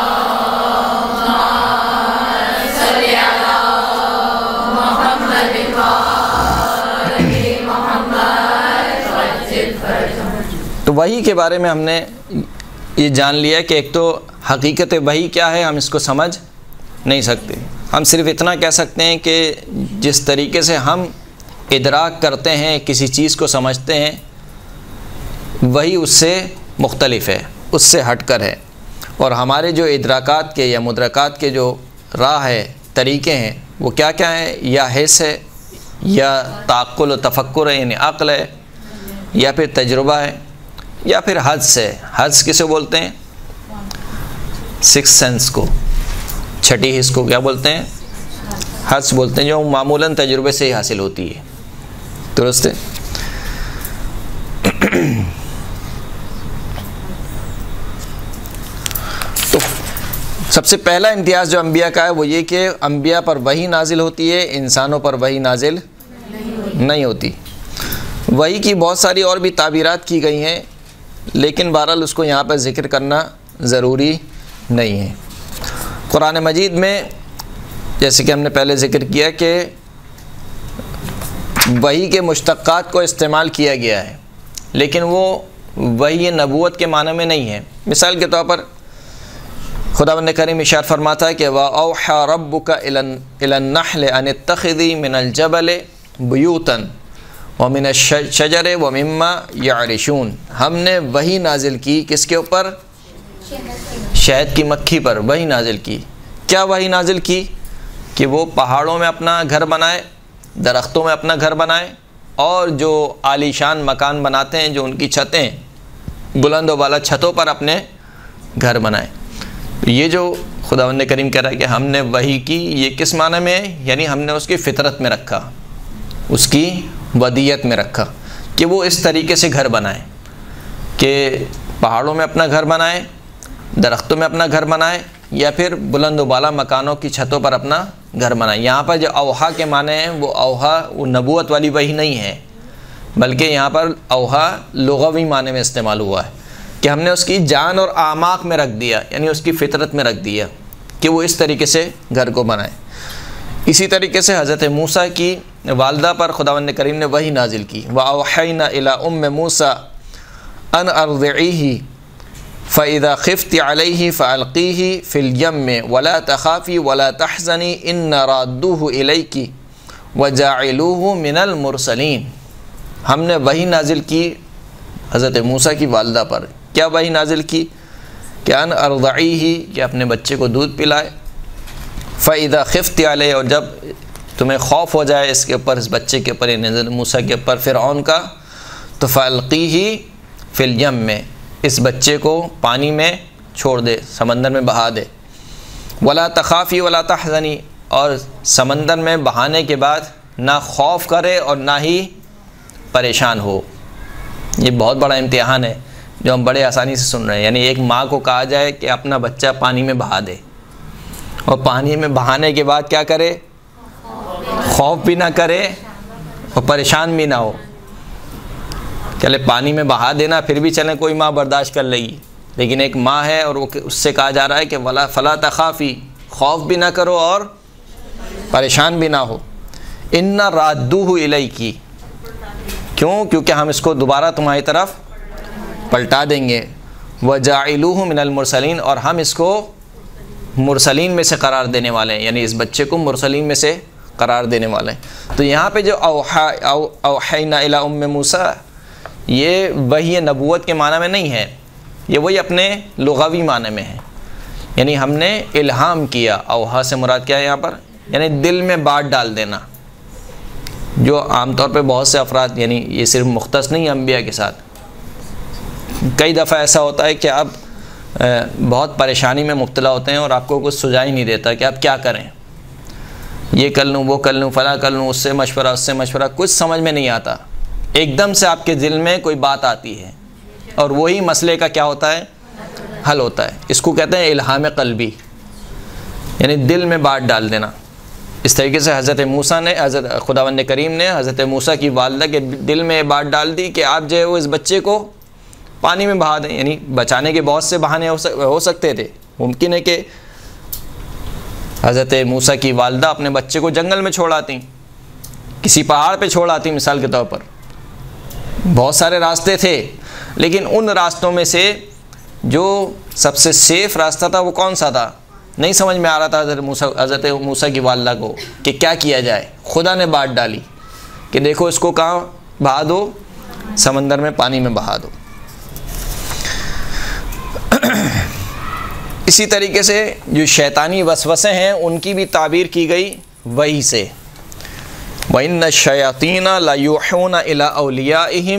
Speaker 1: تو وحی کے بارے میں ہم نے یہ جان لیا کہ ایک تو حقیقت وحی کیا ہے ہم اس کو سمجھ نہیں سکتے، ہم صرف اتنا کہہ سکتے ہیں کہ جس طریقے سے ہم ادراک کرتے ہیں، کسی چیز کو سمجھتے ہیں، وہی اس سے مختلف ہے، اس سے ہٹ کر ہے، اور ہمارے جو ادراکات کے یا مدرکات کے جو راہ ہے، طریقے ہیں، وہ کیا کیا ہیں؟ یا حس ہے، یا تعقل و تفکر ہے، یعنی عقل ہے، یا پھر تجربہ ہے، یا پھر حدس ہے۔ حدس کسے بولتے ہیں؟ سکس سینس کو، چھٹی حس کو کیا بولتے ہیں؟ حدس بولتے ہیں، جو معمولاً تجربے سے ہی حاصل ہوتی ہے۔ درست ہے؟ تو سب سے پہلا امتیاز جو انبیاء کا ہے وہ یہ کہ انبیاء پر وحی نازل ہوتی ہے، انسانوں پر وحی نازل نہیں ہوتی۔ وحی کی بہت ساری اور بھی تعبیرات کی گئی ہیں، لیکن بہرحال اس کو یہاں پر ذکر کرنا ضروری نہیں ہے۔ قرآن مجید میں جیسے کہ ہم نے پہلے ذکر کیا کہ وحی کے مشتقات کو استعمال کیا گیا ہے، لیکن وہ وحی نبوت کے معنی میں نہیں ہے۔ مثال کے طور پر خداوند کریم ارشاد فرماتا ہے کہ وَأَوْحَى رَبُّكَ إِلَى النَّحْلِ أَنِ اتَّخِذِي مِنَ الْجَبَلِ بُيُوتًا وَمِنَ الشَّجَرِ وَمِمَّا يَعْرِشُونَ، ہم نے وحی نازل کی کس کے اوپر؟ شہد کی مکھی پر وحی نازل کی۔ کیا وحی نازل کی؟ کہ وہ پہاڑوں میں اپنا گھر بنائے درختوں میں اپنا گھر بنائیں، اور جو عالیشان مکان بناتے ہیں، جو ان کی چھتیں بلند و بالا چھتوں پر اپنے گھر بنائیں۔ یہ جو خداوند کریم کہہ رہا ہے کہ ہم نے وحی کی، یہ کس معنی میں ہے؟ یعنی ہم نے اس کی فطرت میں رکھا، اس کی ودیت میں رکھا کہ وہ اس طریقے سے گھر بنائیں کہ پہاڑوں میں اپنا گھر بنائیں، درختوں میں اپنا گھر بنائیں، یا پھر بلند و بالا مکانوں کی چھتوں پر اپنا گھر بنائیں۔ یہاں پر جو اوحا کے معنی ہیں وہ اوحا وہ نبوت والی وحی نہیں ہے، بلکہ یہاں پر اوحا لغوی معنی میں استعمال ہوا ہے کہ ہم نے اس کی جان اور اعماق میں رکھ دیا، یعنی اس کی فطرت میں رکھ دیا کہ وہ اس طریقے سے گھر کو بنائے۔ اسی طریقے سے حضرت موسیٰ کی والدہ پر خداوند کریم نے وحی نازل کی، وَأَوْحَيْنَا إِلَىٰ أُمِّ مُوسَىٰ أَنْ أَرْضِعِيهِ فَإِذَا خِفْتِ عَلَيْهِ فَأَلْقِيهِ فِي الْيَمِّ وَلَا تَخَافِي وَلَا تَحْزَنِي إِنَّ رَادُّوهُ إِلَيْكِ وَجَاعِلُوهُ مِنَ الْمُرْسَلِينَ۔ ہم نے وحی نازل کی حضرت موسیٰ کی والدہ پر۔ کیا وحی نازل کی؟ کہ ان ارضعیہ، کہ اپنے بچے کو دودھ پلائے، فَإِذَا خِفْتِ عَلَيْهِ، اور جب تمہیں خوف ہو جائے اس کے اوپر، اس بچے کے اوپر، یعنی حضرت موسیٰ کے اوپر فرعون کا، تو فَأَلْقِيهِ فِي الْيَمِّ، اس بچے کو پانی میں چھوڑ دے، سمندر میں بہا دے، وَلَا تَخَافِي وَلَا تَحْزَنِي، اور سمندر میں بہانے کے بعد نہ خوف کرے اور نہ ہی پریشان ہو۔ یہ بہت بڑا امتحان ہے جو ہم بڑے آسانی سے سن رہے ہیں، یعنی ایک ماں کو کہا جائے کہ اپنا بچہ پانی میں بہا دے، اور پانی میں بہانے کے بعد کیا کرے؟ خوف بھی نہ کرے اور پریشان بھی نہ ہو۔ چلے پانی میں بہا دینا پھر بھی چلیں کوئی ماں برداشت کر لے گی، لیکن ایک ماں ہے اور وہ اس سے کہا جا رہا ہے کہ ولا فلا تخافی، خوف بھی نہ کرو اور پریشان بھی نہ ہو۔ ان رادوہ الیکی، کیوں؟ کیونکہ ہم اس کو دوبارہ تمہاری طرف پلٹا دیں گے، وجاعلوہ من المرسلین، اور ہم اس کو مرسلین میں سے قرار دینے والے ہیں، یعنی اس بچے کو مرسلین میں سے قرار دینے والے ہیں۔ تو یہاں پہ جو اوحا اوحینا الی ام موسیٰ، یہ وحی نبوت کے معنی میں نہیں ہے، یہ وہی اپنے لغوی معنی میں ہے، یعنی ہم نے الہام کیا۔ اوحا سے مراد کیا ہے یہاں پر؟ یعنی دل میں بات ڈال دینا، جو عام طور پہ بہت سے افراد، یعنی یہ صرف مختص نہیں انبیاء کے ساتھ، کئی دفعہ ایسا ہوتا ہے کہ آپ بہت پریشانی میں مبتلا ہوتے ہیں اور آپ کو کچھ سجائی نہیں دیتا کہ آپ کیا کریں، یہ کر لوں وہ کر لوں فلاں کر لوں، اس سے مشورہ اس سے مشورہ، کچھ سمجھ میں نہیں آتا۔ ایک دم سے آپ کے دل میں کوئی بات آتی ہے اور وہی مسئلے کا کیا ہوتا ہے؟ حل ہوتا ہے۔ اس کو کہتے ہیں الہام قلبی، یعنی دل میں بات ڈال دینا۔ اس طریقے سے حضرت موسیٰ نے حضرت خداوند کریم نے حضرت موسیٰ کی والدہ کے دل میں بات ڈال دی کہ آپ جو ہے وہ اس بچے کو پانی میں بہا دیں، یعنی بچانے کے بہت سے بہانے ہو سکتے تھے۔ ممکن ہے کہ حضرت موسیٰ کی والدہ اپنے بچے کو جنگل میں چھوڑ آتی، کسی پہاڑ پہ چھوڑ آتی مثال کے طور پر، بہت سارے راستے تھے، لیکن ان راستوں میں سے جو سب سے سیف راستہ تھا وہ کون سا تھا؟ نہیں سمجھ میں آ رہا تھا حضرت موسیٰ حضرت موسیٰ کی والدہ کو کہ کیا کیا جائے۔ خدا نے بات ڈالی کہ دیکھو اس کو کہاں بہا دو؟ سمندر میں، پانی میں بہا دو۔ اسی طریقے سے جو شیطانی وسوسے ہیں ان کی بھی تعبیر کی گئی وحی سے، وَإِنَّ الشَّيَاطِينَ لَيُوحُونَ إِلَىٰ أَوْلِيَائِهِمْ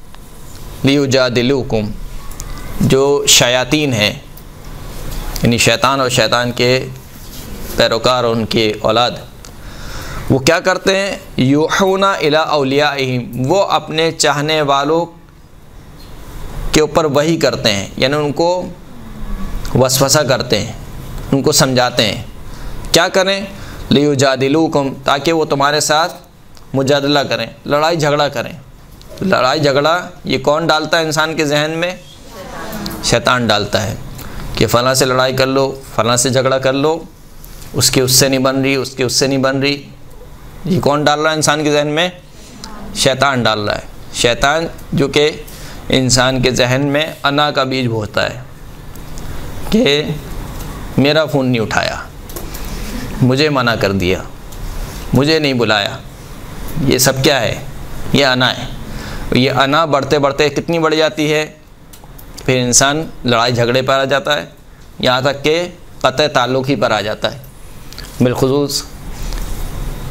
Speaker 1: لِيُجَادِلُوكُمْ، جو شیاطین ہیں، یعنی شیطان اور شیطان کے پیروکار اور ان کے اولاد، وہ کیا کرتے ہیں؟ یوحون الی اولیائہم، وہ اپنے چاہنے والوں کے اوپر وحی کرتے ہیں، یعنی ان کو وسوسہ کرتے ہیں، ان کو سمجھاتے ہیں۔ کیا کریں؟ لیجادلوکم، تاکہ وہ تمہارے ساتھ مجادلہ کریں، لڑائی جھگڑا کریں۔ لڑائی جھگڑا یہ کون ڈالتا ہے انسان کے ذہن میں؟ شیطان ڈالتا ہے کہ فلاں سے لڑائی کر لو، فلاں سے جھگڑا کر لو، اس کی اس سے نہیں بن رہی، اس کی اس سے نہیں بن رہی۔ یہ کون ڈال رہا ہے انسان کے ذہن میں؟ شیطان ڈال رہا ہے۔ شیطان جو کہ انسان کے ذہن میں انا کا بیج بوتا ہے کہ میرا فون نہیں اٹھایا، مجھے منع کر دیا، مجھے نہیں بلایا، یہ سب کیا ہے؟ یہ انا ہے۔ یہ انا بڑھتے بڑھتے کتنی بڑھ جاتی ہے؟ پھر انسان لڑائی جھگڑے پر آ جاتا ہے، یہاں تک کہ قطع تعلق ہی پر آ جاتا ہے۔ بالخصوص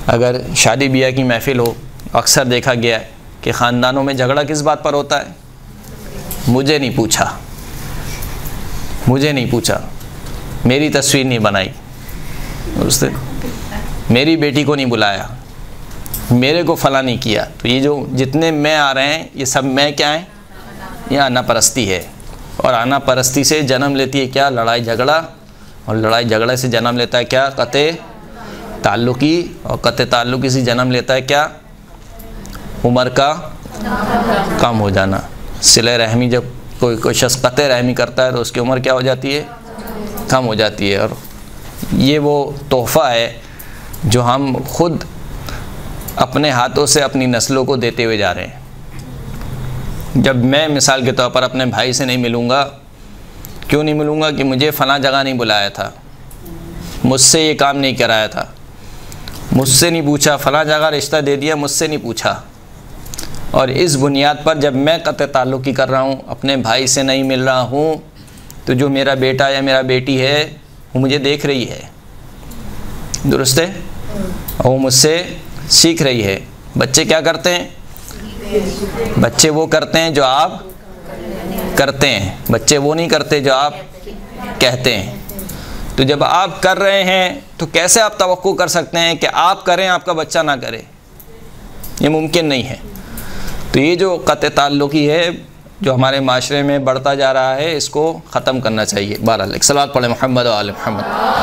Speaker 1: اگر شادی بیاہ کی محفل ہو، اکثر دیکھا گیا ہے کہ خاندانوں میں جھگڑا کس بات پر ہوتا ہے؟ مجھے نہیں پوچھا، مجھے نہیں پوچھا، میری تصویر نہیں بنائی، درست ہے، میری بیٹی کو نہیں بلایا، میرے کو فلاں نہیں کیا۔ تو یہ جو جتنے میں آ رہے ہیں یہ سب میں کیا ہیں؟ یہ آنا پرستی ہے، اور آنا پرستی سے جنم لیتی ہے کیا؟ لڑائی جھگڑا، اور لڑائی جھگڑے سے جنم لیتا ہے کیا؟ قطع تعلقی، اور قطع تعلقی سے جنم لیتا ہے کیا؟ عمر کا کم ہو جانا۔ صلہ رحمی، جب کوئی کوئی شخص قطع رحمی کرتا ہے تو اس کی عمر کیا ہو جاتی ہے؟ کم ہو جاتی ہے۔ اور یہ وہ تحفہ ہے جو ہم خود اپنے ہاتھوں سے اپنی نسلوں کو دیتے ہوئے جا رہے ہیں۔ جب میں مثال کے طور پر اپنے بھائی سے نہیں ملوں گا، کیوں نہیں ملوں گا؟ کہ مجھے فلاں جگہ نہیں بلایا تھا، مجھ سے یہ کام نہیں کرایا تھا، مجھ سے نہیں پوچھا، فلاں جگہ رشتہ دے دیا، مجھ سے نہیں پوچھا۔ اور اس بنیاد پر جب میں قطع تعلقی کر رہا ہوں، اپنے بھائی سے نہیں مل رہا ہوں، تو جو میرا بیٹا یا میرا بیٹی ہے وہ مجھے دیکھ رہی ہے، درست ہے، اور وہ مجھ سے سیکھ رہی ہے۔ بچے کیا کرتے ہیں؟ بچے وہ کرتے ہیں جو آپ کرتے ہیں، بچے وہ نہیں کرتے جو آپ کہتے ہیں۔ تو جب آپ کر رہے ہیں تو کیسے آپ توقع کر سکتے ہیں کہ آپ کریں آپ کا بچہ نہ کرے؟ یہ ممکن نہیں ہے۔ تو یہ جو قطع تعلقی ہے جو ہمارے معاشرے میں بڑھتا جا رہا ہے، اس کو ختم کرنا چاہیے۔ بہرحال ایک صلوات پڑھیں محمد و آل محمد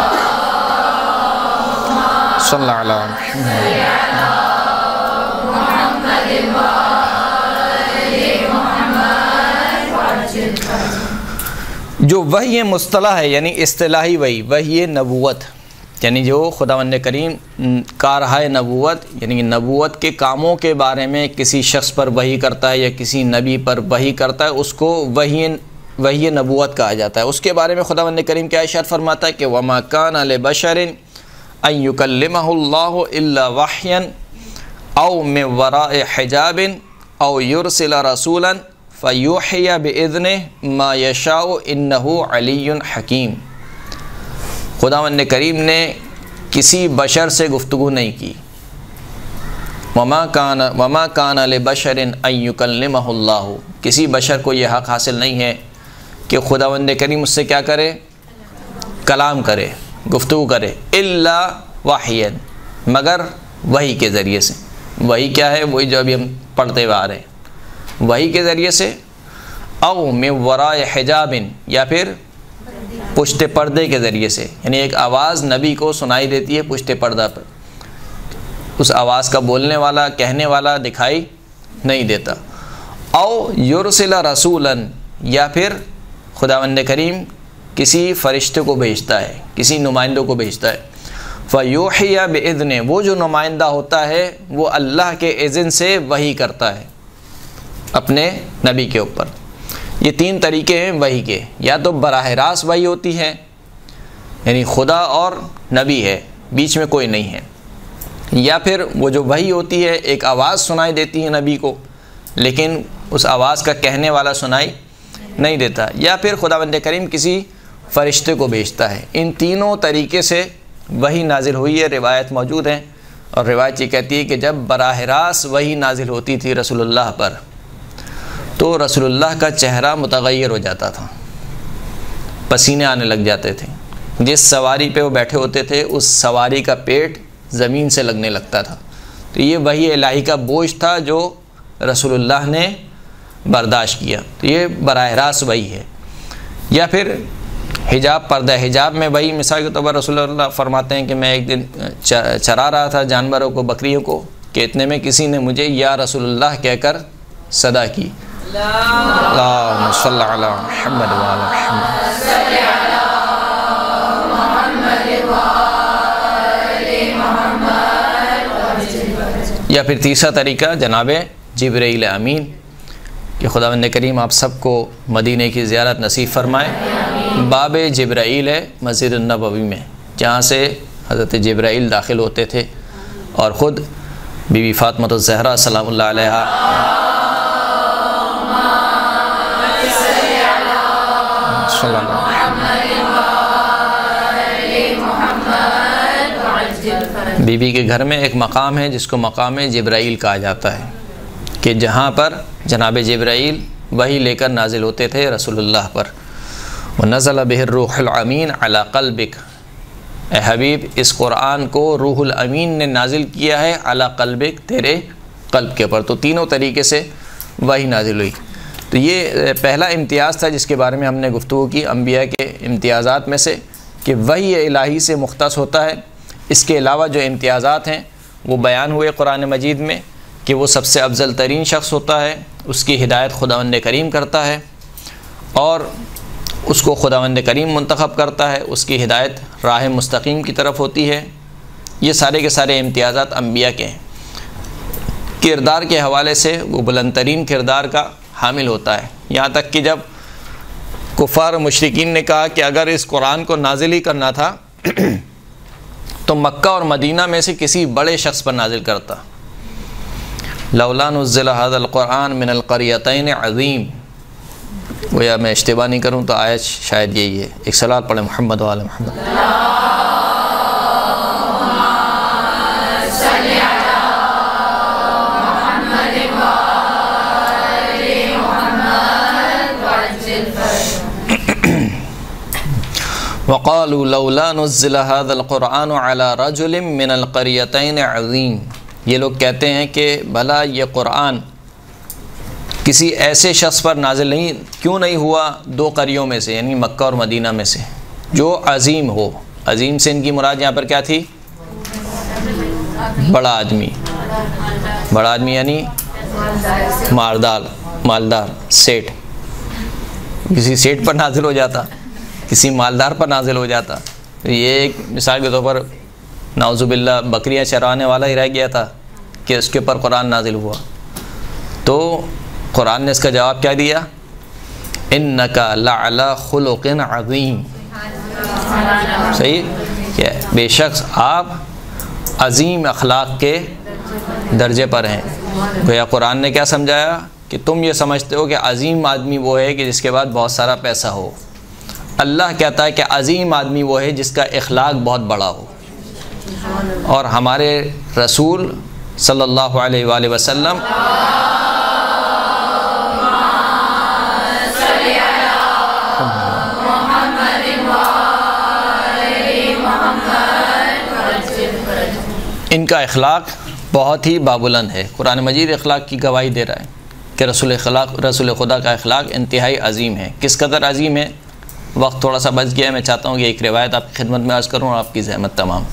Speaker 1: صلی اللہ علیہ محمد۔ جو وحی مصطلح ہے، یعنی اصطلاحی وحی، وحی نبوت، یعنی جو خداوند کریم کارہائے نبوت، یعنی نبوت کے کاموں کے بارے میں کسی شخص پر وحی کرتا ہے یا کسی نبی پر وحی کرتا ہے، اس کو وحی وحی نبوت کہا جاتا ہے۔ اس کے بارے میں خداوند کریم کیا ارشاد فرماتا ہے کہ وَمَا كَانَ لِبَشَرٍ أَن يُكَلِّمَهُ اللَّهُ إِلَّا وَحْيًا أَوْ مِن وَرَاءِ حِجَابٍ أَوْ يُرْسِلَ رَسُولًا فَيُوحِيَ بِإِذْنِهِ مَا يَشَاءُ إِنَّهُ عَلِيٌّ حَكِيمٌ۔ خداوند کریم نے کسی بشر سے گفتگو نہیں کی۔ وما کان وما کان لبشر ان یکلمہ اللہ، کسی بشر کو یہ حق حاصل نہیں ہے کہ خداوند کریم اس سے کیا کرے؟ کلام کرے، گفتگو کرے، الا وحیا، مگر وحی کے ذریعے سے۔ وحی کیا ہے؟ وہی جو ابھی ہم پڑھتے ہوئے آ رہے ہیں، وحی کے ذریعے سے، او من وراء حجاب، یا پھر پشت پردے کے ذریعے سے، یعنی ایک آواز نبی کو سنائی دیتی ہے پشت پردہ پر، اس آواز کا بولنے والا، کہنے والا دکھائی نہیں دیتا۔ او یرسل رسولا، یا پھر خداوند کریم کسی فرشتے کو بھیجتا ہے، کسی نمائندوں کو بھیجتا ہے۔ فیوحی بإذنہ، وہ جو نمائندہ ہوتا ہے وہ اللہ کے اذن سے وحی کرتا ہے اپنے نبی کے اوپر۔ یہ تین طریقے ہیں وحی کے، یا تو براہ راست وحی ہوتی ہے، یعنی خدا اور نبی ہے، بیچ میں کوئی نہیں ہے، یا پھر وہ جو وحی ہوتی ہے ایک آواز سنائی دیتی ہے نبی کو، لیکن اس آواز کا کہنے والا سنائی نہیں دیتا، یا پھر خداوند کریم کسی فرشتے کو بھیجتا ہے۔ ان تینوں طریقے سے وحی نازل ہوئی ہے، روایت موجود ہیں، اور روایت یہ کہتی ہے کہ جب براہ راست وحی نازل ہوتی تھی رسول اللہ پر تو رسول اللہ کا چہرہ متغیر ہو جاتا تھا، پسینے آنے لگ جاتے تھے، جس سواری پہ وہ بیٹھے ہوتے تھے اس سواری کا پیٹ زمین سے لگنے لگتا تھا۔ تو یہ وحی الہی کا بوجھ تھا جو رسول اللہ نے برداشت کیا، تو یہ براہ راست وحی ہے۔ یا پھر حجاب، پردہ حجاب میں وحی، مثال کے طور پر رسول اللہ فرماتے ہیں کہ میں ایک دن چرا رہا تھا جانوروں کو، بکریوں کو، کہ اتنے میں کسی نے مجھے یا رسول اللہ کہہ کر صدا کی۔ اللہم صلی علی محمد و علی محمد۔ یا پھر تیسرا طریقہ جناب جبرائیل امین، کہ خداوند کریم آپ سب کو مدینہ کی زیارت نصیب فرمائے۔ باب جبرائیل ہے مسجد النبوی میں، جہاں سے حضرت جبرائیل داخل ہوتے تھے، اور خود بی بی فاطمہ الزہرا سلام اللہ علیہا بی بی کے گھر میں ایک مقام ہے جس کو مقام جبرائیل کہا جاتا ہے، کہ جہاں پر جناب جبرائیل وحی لے کر نازل ہوتے تھے رسول اللہ پر۔ وَنَزَلَ بِهِ الرُّوحُ الْأَمِينُ عَلَى قَلْبِكَ، اے حبیب اس قرآن کو روح الامین نے نازل کیا ہے علی قلبک، تیرے قلب کے اوپر۔ تو تینوں طریقے سے وحی نازل ہوئی۔ تو یہ پہلا امتیاز تھا جس کے بارے میں ہم نے گفتگو کی، انبیاء کے امتیازات میں سے، کہ وحی الہی سے مختص ہوتا ہے۔ اس کے علاوہ جو امتیازات ہیں وہ بیان ہوئے قرآن مجید میں، کہ وہ سب سے افضل ترین شخص ہوتا ہے، اس کی ہدایت خداوند کریم کرتا ہے اور اس کو خداوند کریم منتخب کرتا ہے، اس کی ہدایت راہ مستقیم کی طرف ہوتی ہے۔ یہ سارے کے سارے امتیازات انبیاء کے ہیں۔ کردار کے حوالے سے وہ بلند ترین کردار کا حامل ہوتا ہے، یہاں تک کہ جب کفار و مشرکین نے کہا کہ اگر اس قرآن کو نازل ہی کرنا تھا تو مکہ اور مدینہ میں سے کسی بڑے شخص پر نازل کرتا۔ لولا نزل هذا القرآن من القریتین عظیم، گویا میں اشتباہ نہیں کروں تو آیت شاید یہی ہے۔ ایک صلاۃ پڑھیں محمد و آل محمد۔ وقالوا لولا نزل هذا القرآن على رجل من القریتین عظیم، یہ لوگ کہتے ہیں کہ بھلا یہ قرآن کسی ایسے شخص پر نازل نہیں کیوں نہیں ہوا دو قریوں میں سے، یعنی مکہ اور مدینہ میں سے، جو عظیم ہو۔ عظیم سے ان کی مراد یہاں پر کیا تھی؟ بڑا آدمی۔ بڑا آدمی یعنی مالدار، مالدار سیٹ۔ کسی سیٹ پر نازل ہو جاتا، کسی مالدار پر نازل ہو جاتا۔ یہ ایک مثال کے طور پر نعوذ باللہ بکریاں چرانے والا ہی رہ گیا تھا کہ اس کے اوپر قرآن نازل ہوا، تو قرآن نے اس کا جواب کیا دیا؟ اِنَّكَ لَعَلَىٰ خُلُقٍ عَظِيمٍ، صحیح کہ بے شک آپ عظیم اخلاق کے درجے پر ہیں۔ گویا قرآن نے کیا سمجھایا کہ تم یہ سمجھتے ہو کہ عظیم آدمی وہ ہے کہ جس کے بعد بہت سارا پیسہ ہو، اللہ کہتا ہے کہ عظیم آدمی وہ ہے جس کا اخلاق بہت بڑا ہو۔ اور ہمارے رسول صلی اللہ علیہ وآلہ وسلم ان کا اخلاق بہت ہی بابلند ہے۔ قرآن مجید اخلاق کی گواہی دے رہا ہے کہ رسول اخلاق رسول خدا کا اخلاق انتہائی عظیم ہے۔ کس قدر عظیم ہے؟ وقت تھوڑا سا بچ گیا ہے، میں چاہتا ہوں کہ ایک روایت آپ کی خدمت میں عرض کروں اور آپ کی زحمت تمام۔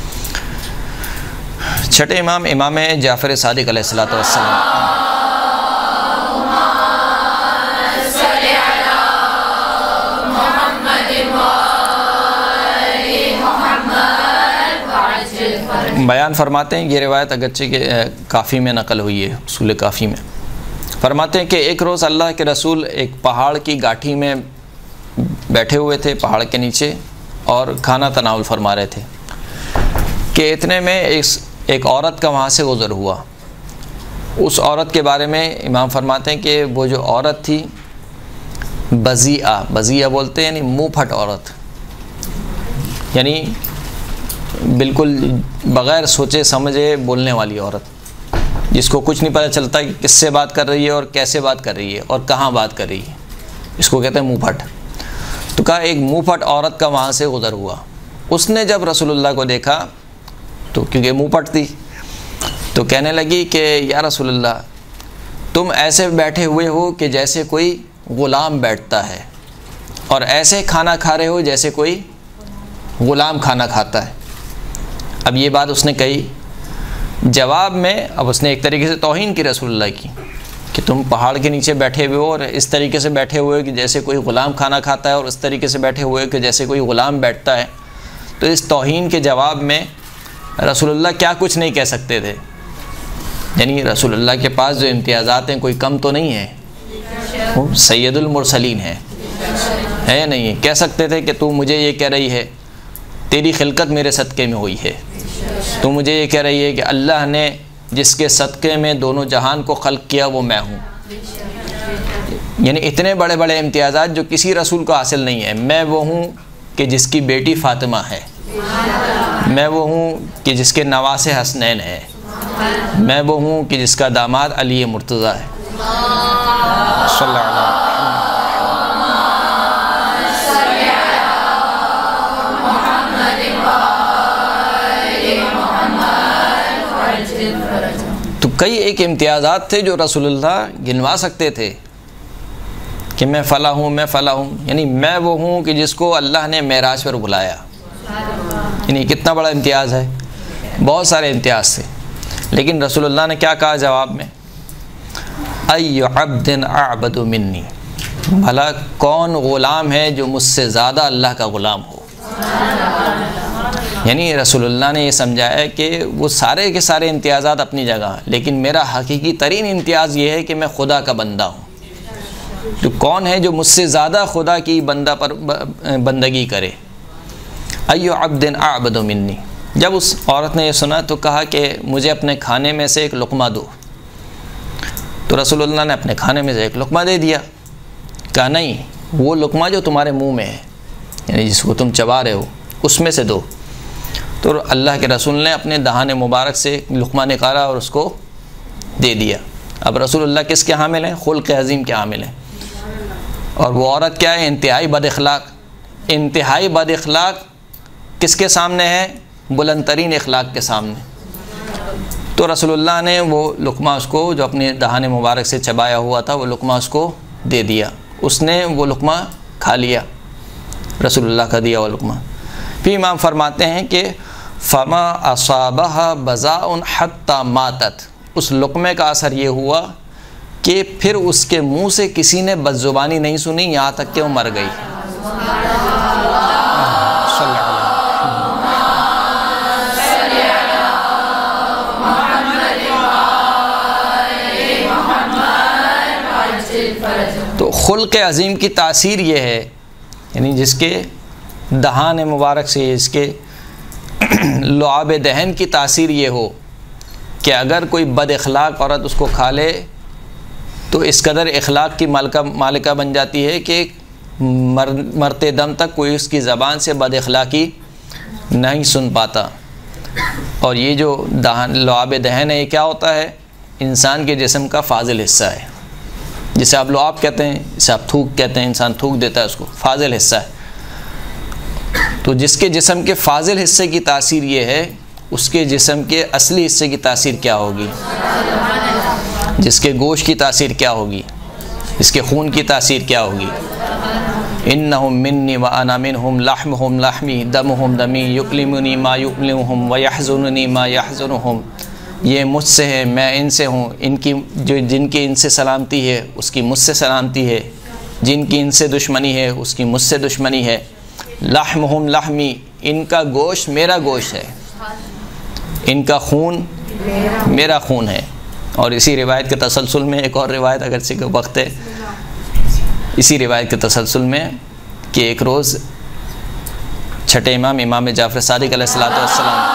Speaker 1: چھٹے امام امام جعفر صادق علیہ الصلوۃ والسلام، بیان فرماتے ہیں، یہ روایت اگرچہ کہ کافی میں نقل ہوئی ہے، اصول کافی میں، فرماتے ہیں کہ ایک روز اللہ کے رسول ایک پہاڑ کی گاٹھی میں بیٹھے ہوئے تھے، پہاڑ کے نیچے، اور کھانا تناول فرما رہے تھے کہ اتنے میں ایک ایک عورت کا وہاں سے گزر ہوا۔ اس عورت کے بارے میں امام فرماتے ہیں کہ وہ جو عورت تھی بذیعہ، بذیعہ بولتے ہیں یعنی منہ پھٹ عورت، یعنی بالکل بغیر سوچے سمجھے بولنے والی عورت، جس کو کچھ نہیں پتہ چلتا کہ کس سے بات کر رہی ہے اور کیسے بات کر رہی ہے اور کہاں بات کر رہی ہے، اس کو کہتے ہیں منہ پھٹ۔ تو کہا ایک منہ پھٹ عورت کا وہاں سے گزر ہوا۔ اس نے جب رسول اللہ کو دیکھا تو کیونکہ منہ پھٹ تھی تو کہنے لگی کہ یا رسول اللہ تم ایسے بیٹھے ہوئے ہو کہ جیسے کوئی غلام بیٹھتا ہے، اور ایسے کھانا کھا رہے ہو جیسے کوئی غلام کھانا کھاتا ہے۔ اب یہ بات اس نے کہی، جواب میں اب اس نے ایک طریقے سے توہین کی رسول اللہ کی کہ تم پہاڑ کے نیچے بیٹھے ہوئے ہو اور اس طریقے سے بیٹھے ہوئے کہ جیسے کوئی غلام کھانا کھاتا ہے، اور اس طریقے سے بیٹھے ہوئے کہ جیسے کوئی غلام بیٹھتا ہے۔ تو اس توہین کے جواب میں رسول اللہ کیا کچھ نہیں کہہ سکتے تھے، یعنی رسول اللہ کے پاس جو امتیازات ہیں کوئی کم تو نہیں ہے، وہ سید المرسلین ہے ہے یا نہیں ہے؟ کہہ سکتے تھے کہ تو مجھے یہ کہہ رہی ہے تیری خلقت میرے صدقے میں ہوئی ہے، تو مجھے یہ کہہ رہی ہے کہ اللہ نے جس کے صدقے میں دونوں جہان کو خلق کیا وہ میں ہوں، یعنی اتنے بڑے بڑے امتیازات جو کسی رسول کو حاصل نہیں ہے۔ میں وہ ہوں کہ جس کی بیٹی فاطمہ ہے، میں وہ ہوں کہ جس کے نواسے حسنین ہے، میں وہ ہوں کہ جس کا داماد علی مرتضیٰ ہے۔ صلی اللہ علیہ وسلم۔ تو کئی ایک امتیازات تھے جو رسول اللہ گنوا سکتے تھے کہ میں فلاں ہوں، میں فلاں ہوں، یعنی میں وہ ہوں کہ جس کو اللہ نے معراج پر بلایا، یعنی کتنا بڑا امتیاز ہے، بہت سارے امتیاز تھے۔ لیکن رسول اللہ نے کیا کہا جواب میں؟ ای عبد اعبد منی، بھلا کون غلام ہے جو مجھ سے زیادہ اللہ کا غلام ہو۔ یعنی رسول اللہ نے یہ سمجھایا کہ وہ سارے کے سارے امتیازات اپنی جگہ ہیں، لیکن میرا حقیقی ترین امتیاز یہ ہے کہ میں خدا کا بندہ ہوں۔ تو کون ہے جو مجھ سے زیادہ خدا کی بندہ پر بندگی کرے؟ ایو عبد اعبد منی۔ جب اس عورت نے یہ سنا تو کہا کہ مجھے اپنے کھانے میں سے ایک لقمہ دو۔ تو رسول اللہ نے اپنے کھانے میں سے ایک لقمہ دے دیا۔ کہا نہیں، وہ لقمہ جو تمہارے منہ میں ہے، یعنی جس کو تم چبا رہے ہو، اس میں سے دو۔ تو اللہ کے رسول نے اپنے دہان مبارک سے لقمہ نکالا اور اس کو دے دیا۔ اب رسول اللہ کس کے حامل ہیں؟ خلق عظیم کے حامل ہیں۔ اور وہ عورت کیا ہے؟ انتہائی بد اخلاق۔ انتہائی بد اخلاق کس کے سامنے ہے؟ بلند ترین اخلاق کے سامنے۔ تو رسول اللہ نے وہ لقمہ اس کو جو اپنے دہان مبارک سے چبایا ہوا تھا، وہ لقمہ اس کو دے دیا۔ اس نے وہ لقمہ کھا لیا، رسول اللہ کا دیا وہ لقمہ۔ پھر امام فرماتے ہیں کہ فما اصابہ بذاء حتی ماتت، اس لقمے کا اثر یہ ہوا کہ پھر اس کے منہ سے کسی نے بد زبانی نہیں سنی یہاں تک کہ وہ مر گئی۔ تو خلق عظیم کی تاثیر یہ ہے، یعنی جس کے دہان مبارک سے، اس کے لعاب دہن کی تاثیر یہ ہو کہ اگر کوئی بد اخلاق عورت اس کو کھا لے تو اس قدر اخلاق کی مالکہ مالکہ بن جاتی ہے کہ مر مرتے دم تک کوئی اس کی زبان سے بد اخلاقی نہیں سن پاتا۔ اور یہ جو دہن لعاب دہن ہے، یہ کیا ہوتا ہے؟ انسان کے جسم کا فاضل حصہ ہے، جسے آپ لعاب کہتے ہیں، جسے آپ تھوک کہتے ہیں، انسان تھوک دیتا ہے اس کو، فاضل حصہ ہے۔ تو جس کے جسم کے فاضل حصے کی تاثیر یہ ہے، اس کے جسم کے اصلی حصے کی تاثیر کیا ہوگی؟ جس کے گوشت کی تاثیر کیا ہوگی؟ اس کے خون کی تاثیر کیا ہوگی؟ انہم منی وانا منہم لحمہم لحمی دمہم دمی یکلمنی ما یکلمہم ویحزننی ما یحزنہم، یہ مجھ سے ہے، میں ان سے ہوں، ان کی جو جن کی ان سے سلامتی ہے اس کی مجھ سے سلامتی ہے، جن کی ان سے دشمنی ہے اس کی مجھ سے دشمنی ہے۔ لحمہم لحمی، ان کا گوشت میرا گوشت ہے، ان کا خون میرا خون ہے۔ اور اسی روایت کے تسلسل میں ایک اور روایت، اگرچہ کہ وقت ہے، اسی روایت کے تسلسل میں کہ ایک روز چھٹے امام امام جعفر صادق علیہ الصلوۃ والسلام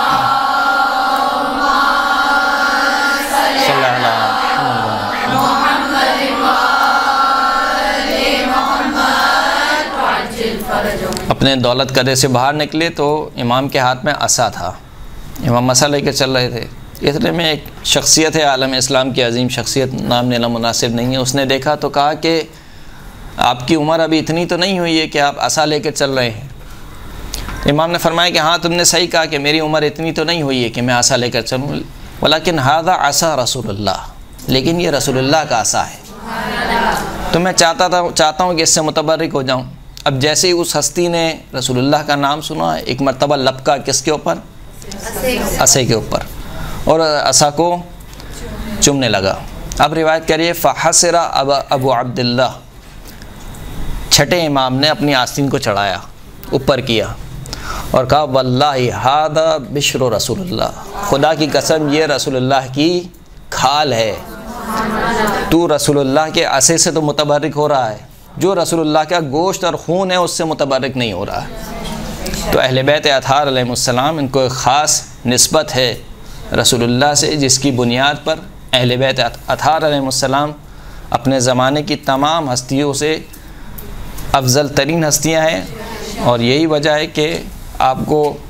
Speaker 1: اپنے دولت قدرے سے باہر نکلے تو امام کے ہاتھ میں عصا تھا، امام عصا لے کے چل رہے تھے۔ اتنے میں ایک شخصیت ہے عالم اسلام کی عظیم شخصیت، نام لینا مناسب نہیں ہے، اس نے دیکھا تو کہا کہ آپ کی عمر ابھی اتنی تو نہیں ہوئی ہے کہ آپ عصا لے کے چل رہے ہیں۔ امام نے فرمایا کہ ہاں تم نے صحیح کہا کہ میری عمر اتنی تو نہیں ہوئی ہے کہ میں عصا لے کر چلوں، ولیکن ھذا عصا رسول اللہ، لیکن یہ رسول اللہ کا عصا ہے، تو میں چاہتا تھا چاہتا ہوں کہ اس سے متبرک ہو جاؤں۔ اب جیسے ہی اس ہستی نے رسول اللہ کا نام سنا، ایک مرتبہ لپکا کس کے اوپر؟ عصا کے اوپر، اور عصا کو چومنے لگا۔ اب روایت کریے فحسر ابا ابو عبداللہ، چھٹے امام نے اپنی آستین کو چڑھایا، اوپر کیا اور کہا واللہ ھذا بشر رسول اللہ، خدا کی قسم یہ رسول اللہ کی کھال ہے، تو رسول اللہ کے عصے سے تو متبرک ہو رہا ہے، جو رسول اللہ کا گوشت اور خون ہے اس سے متبرک نہیں ہو رہا ہے۔ تو اہل بیت اطہار علیہ السلام ان کو ایک خاص نسبت ہے رسول اللہ سے، جس کی بنیاد پر اہل بیت اطہار علیہ السلام اپنے زمانے کی تمام ہستیوں سے افضل ترین ہستیاں ہیں۔ اور یہی وجہ ہے کہ آپ کو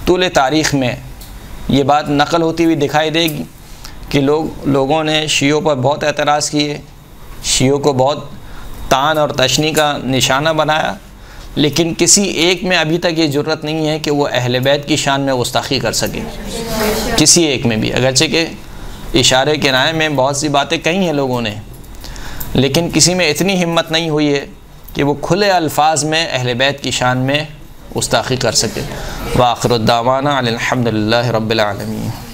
Speaker 1: طول تاریخ میں یہ بات نقل ہوتی ہوئی دکھائی دے گی کہ لوگ لوگوں نے شیعوں پر بہت اعتراض کیے، شیعوں کو بہت طعن اور تشنیع کا نشانہ بنایا، لیکن کسی ایک میں ابھی تک یہ جرت نہیں ہے کہ وہ اہل بیت کی شان میں گستاخی کر سکے، کسی ایک میں بھی، اگرچہ کہ اشارے کنائے میں بہت سی باتیں کہی ہیں لوگوں نے، لیکن کسی میں اتنی ہمت نہیں ہوئی ہے کہ وہ کھلے الفاظ میں اہل بیت کی شان میں گستاخی کر سکے۔ وآخر الدعوانا الحمد للہ رب العالمین۔